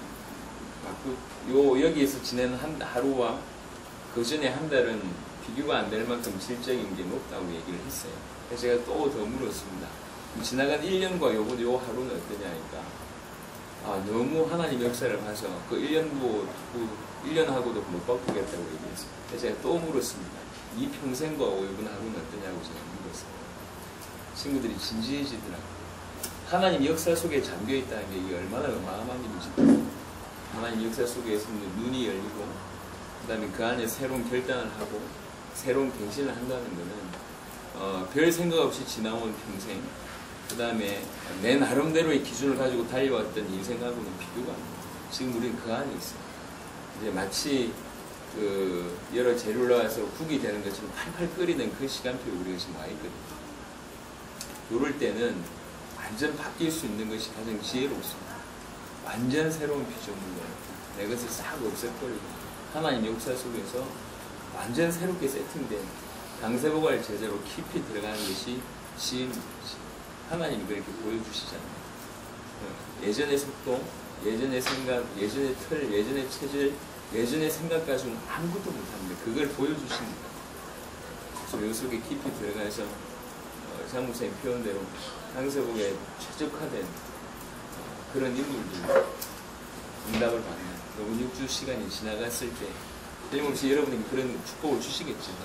Speaker 1: 바꾸, 요, 여기에서 지낸 한 하루와 그 전에 한 달은 비교가 안 될 만큼 질적인 게 높다고 얘기를 했어요. 그래서 제가 또 더 물었습니다. 지나간 일 년과 요번 요 하루는 어떠냐니까 아, 너무 하나님 역사를 봐서 그 일 년도 그 일 년하고도 못 바꾸겠다고 얘기했어요. 그래서 제가 또 물었습니다. 이 평생과 요번 하루는 어떠냐고 제가 물었어요. 친구들이 진지해지더라고요. 하나님 역사 속에 잠겨있다는 게 이게 얼마나 어마어마한 일인지 하나님 역사 속에서 눈이 열리고 그 다음에 그 안에 새로운 결단을 하고 새로운 갱신을 한다는 것은 어, 별 생각 없이 지나온 평생 그 다음에 내 나름대로의 기준을 가지고 달려왔던 인생하고는 비교가 안 돼요. 지금 우리는 그 안에 있어요. 이제 마치 그 여러 재료를 넣어서 국이 되는 것처럼 팔팔 끓이는 그 시간표에 우리가 지금 와 있거든요. 이럴 때는 완전 바뀔 수 있는 것이 가장 지혜롭습니다. 완전 새로운 피조물로 내 것을 싹 없애버리고 하나님 역사 속에서 완전 새롭게 세팅된 강세보갈 제자로 깊이 들어가는 것이 지금 하나님이 그렇게 보여주시잖아요. 예전의 속도, 예전의 생각, 예전의 틀, 예전의 체질, 예전의 생각 가지고는 아무것도 못합니다. 그걸 보여주십니다. 그래서 요 속에 깊이 들어가서 어, 장 목사님 표현대로 강세복에 최적화된 어, 그런 인물들 응답을 받는 너무 육 주 시간이 지나갔을 때 틀림없이 여러분에게 그런 축복을 주시겠지만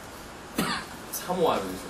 Speaker 1: 사모하면서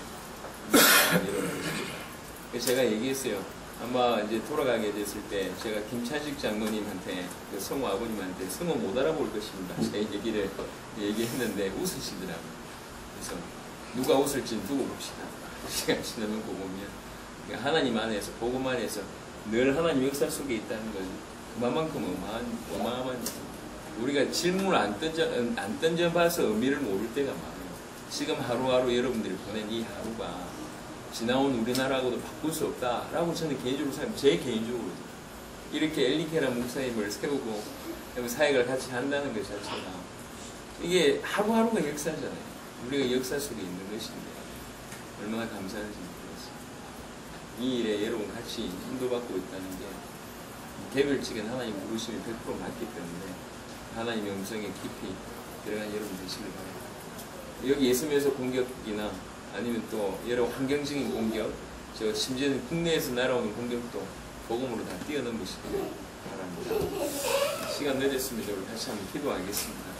Speaker 1: 그래서 제가 얘기했어요. 아마 이제 돌아가게 됐을 때 제가 김찬식 장로님한테 그 성우 아버님한테 성우 못 알아볼 것입니다. 제 얘기를 얘기했는데 웃으시더라고요. 그래서 누가 웃을지는 두고 봅시다. 시간 지나면 보고 보면 하나님 안에서 복음 안에서 늘 하나님 역사 속에 있다는 건 그만큼 어마한 어마어마한 우리가 질문을 안 던져 안 던져봐서 의미를 모를 때가 많아요. 지금 하루하루 여러분들이 보낸 이 하루가 지나온 우리나라하고도 바꿀 수 없다라고 저는 개인적으로 생각합니다. 제 개인적으로 이렇게 엘리케라 목사님을 세우고 사역을 같이 한다는 것 자체가 이게 하루하루가 역사잖아요. 우리가 역사 속에 있는 것인데 얼마나 감사한지 모르겠습니다. 이 일에 여러분 같이 인도받고 있다는 게 개별적인 하나님 부르심이 백 퍼센트 맞기 때문에 하나님의 음성에 깊이 들어간 여러분 되시길 바랍니다. 여기 예수면서 공격이나 아니면 또 여러 환경적인 공격, 저 심지어는 국내에서 날아오는 공격도 복음으로 다 뛰어넘으시길 바랍니다. 시간 늦었습니다. 우리 다시 한번 기도하겠습니다.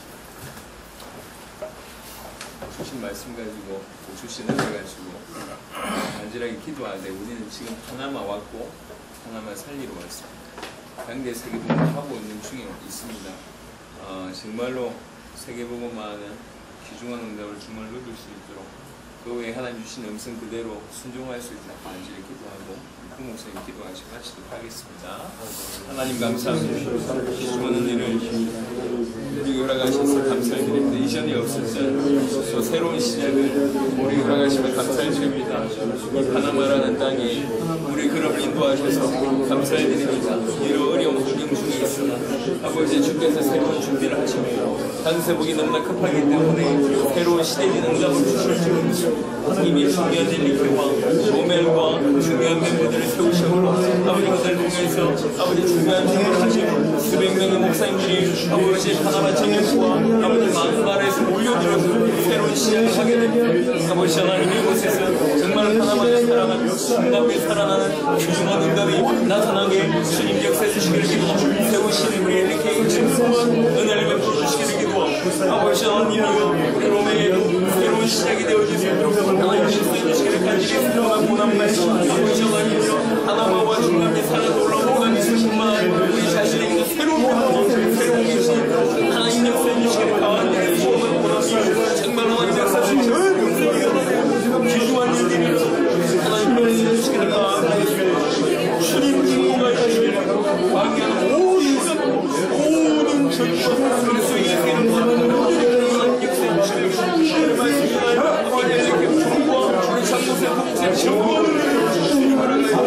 Speaker 1: 주신 말씀 가지고, 주신 은혜 가지고 간절하게 기도하되 우리는 지금 하나마 왔고 하나마 살리러 왔습니다. 당대 세계복음 하고 있는 중에 있습니다. 어, 정말로 세계복음화는 귀중한 응답을 주말 얻을 수 있도록 그 외에 하나님 주신 음성 그대로 순종할 수 있도록 간절히 기도하고 그 목사님 기도하시고 마치도록 하겠습니다. 하나님 감사합니다. 귀중한 은혜를 우리 허락하셔서 감사를 드립니다. 이전에 없었던 또 새로운 시작을 우리 허락하시면 감사를 드립니다. 이 파나마라는 땅에 우리 그룹을 인도하셔서 감사를 드립니다. 이런 어려운 환경 중에 있으나 아버지 주께서 새로운 준비를 하시며 강세복이 너무나 급하기 때문에 새로운 시대적인 응답을 주시옵소서. 이미 중요한 엘리케와 조멜과 중요한 멤버들을 세우시고 아버지 그들 통해서 아버지 중요한 일을 하시고 수백 명의 목사님들이 아버지 하나만 정령과 아버지 많은 나라에서 몰려들어서 새로운 시작을 하게 됩니다. 아버지 하나님 이곳에서 정말 하나만을 사랑하며 응답에 살아나는 귀중한 응답이 나타나게 주님 역사해 주시기를 기도하고 세우시는 우리 엘리케의 증거와 은혜를 베풀어 주시기를 기도하고 아버지 하나님이여 우리 로메에도 새로운 시작이 되어주세요. 하나님 역사해 주시기를 간절히 원하는 말씀 아버지 하나님이여 하나마와 중간에 살아서 올라오는 것뿐만 우리 자신에게도 새로운 변화 새로운 계시 하나님 역사해 주시기를 간절히 원합니다. 정말 하나님 역사해 주시기를 귀중한 일들이 하나님 역사해 주시기를 간절히 주님 증거가 주시기를 왕의 모든 모든 전과 그리스도의 기름 하나님 역사해 주시기를 말씀이나 우리 장로세 복세 정권을 주시기 바랍니다.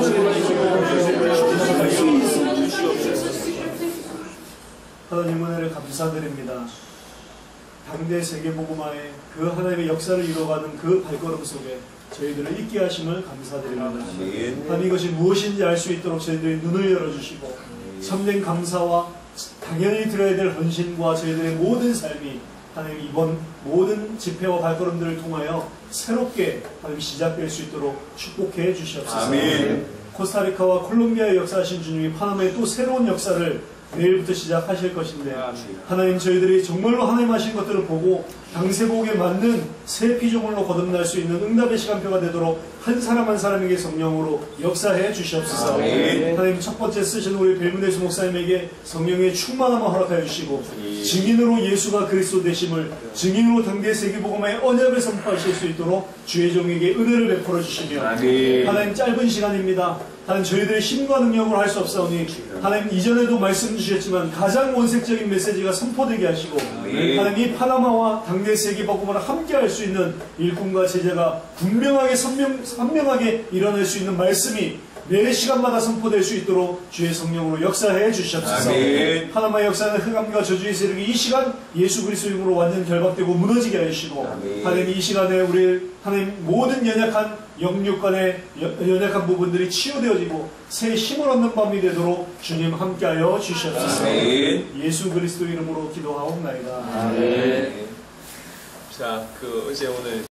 Speaker 11: 하나님 은혜를 감사드립니다. 당대 세계복음화의 그 하나님의 역사를 이뤄가는 그 발걸음 속에 저희들을 있게 하심을 감사드립니다. 하나님 이것이 무엇인지 알 수 있도록 저희들의 눈을 열어주시고 참된 감사와 당연히 들어야 될 헌신과 저희들의 모든 삶이 하나님 이번 모든 집회와 발걸음들을 통하여 새롭게 하나님 시작될 수 있도록 축복해 주시옵소서. 아멘. 코스타리카와 콜롬비아의 역사하신 주님이 파나마의 또 새로운 역사를 내일부터 시작하실 것인데 하나님 저희들이 정말로 하나님 하신 것들을 보고 당세복에 맞는 새 피조물로 거듭날 수 있는 응답의 시간표가 되도록 한 사람 한 사람에게 성령으로 역사해 주시옵소서. 아멘. 하나님 첫 번째 쓰신 우리 벨문에스 목사님에게 성령의 충만함을 허락하여 주시고 증인으로 예수가 그리스도 되심을 증인으로 당대 세계복음의 언약을 선포하실 수 있도록 주의 종에게 은혜를 베풀어 주시며 아멘. 하나님 짧은 시간입니다. 하나님 저희들의 힘과 능력으로 할 수 없사오니 하나님 이전에도 말씀 주셨지만 가장 원색적인 메시지가 선포되게 하시고 하나님 이 파나마와 당내 세계 복음을 함께 할 수 있는 일꾼과 제자가 분명하게 선명, 선명하게 일어날 수 있는 말씀이 매 시간마다 선포될 수 있도록 주의 성령으로 역사해 주시옵소서. 아멘. 파나마 역사는 흑암과 저주의 세력이 이 시간 예수 그리스도 이름으로 완전 결박되고 무너지게 하시고 아멘. 하나님 이 시간에 우리 하나님 모든 연약한 영육간의 연약한 부분들이 치유되어지고 새 힘을 얻는 밤이 되도록 주님 함께하여 주시옵소서. 아멘. 예수 그리스도 이름으로 기도하옵나이다.
Speaker 1: 아멘. 자, 그 어제 오늘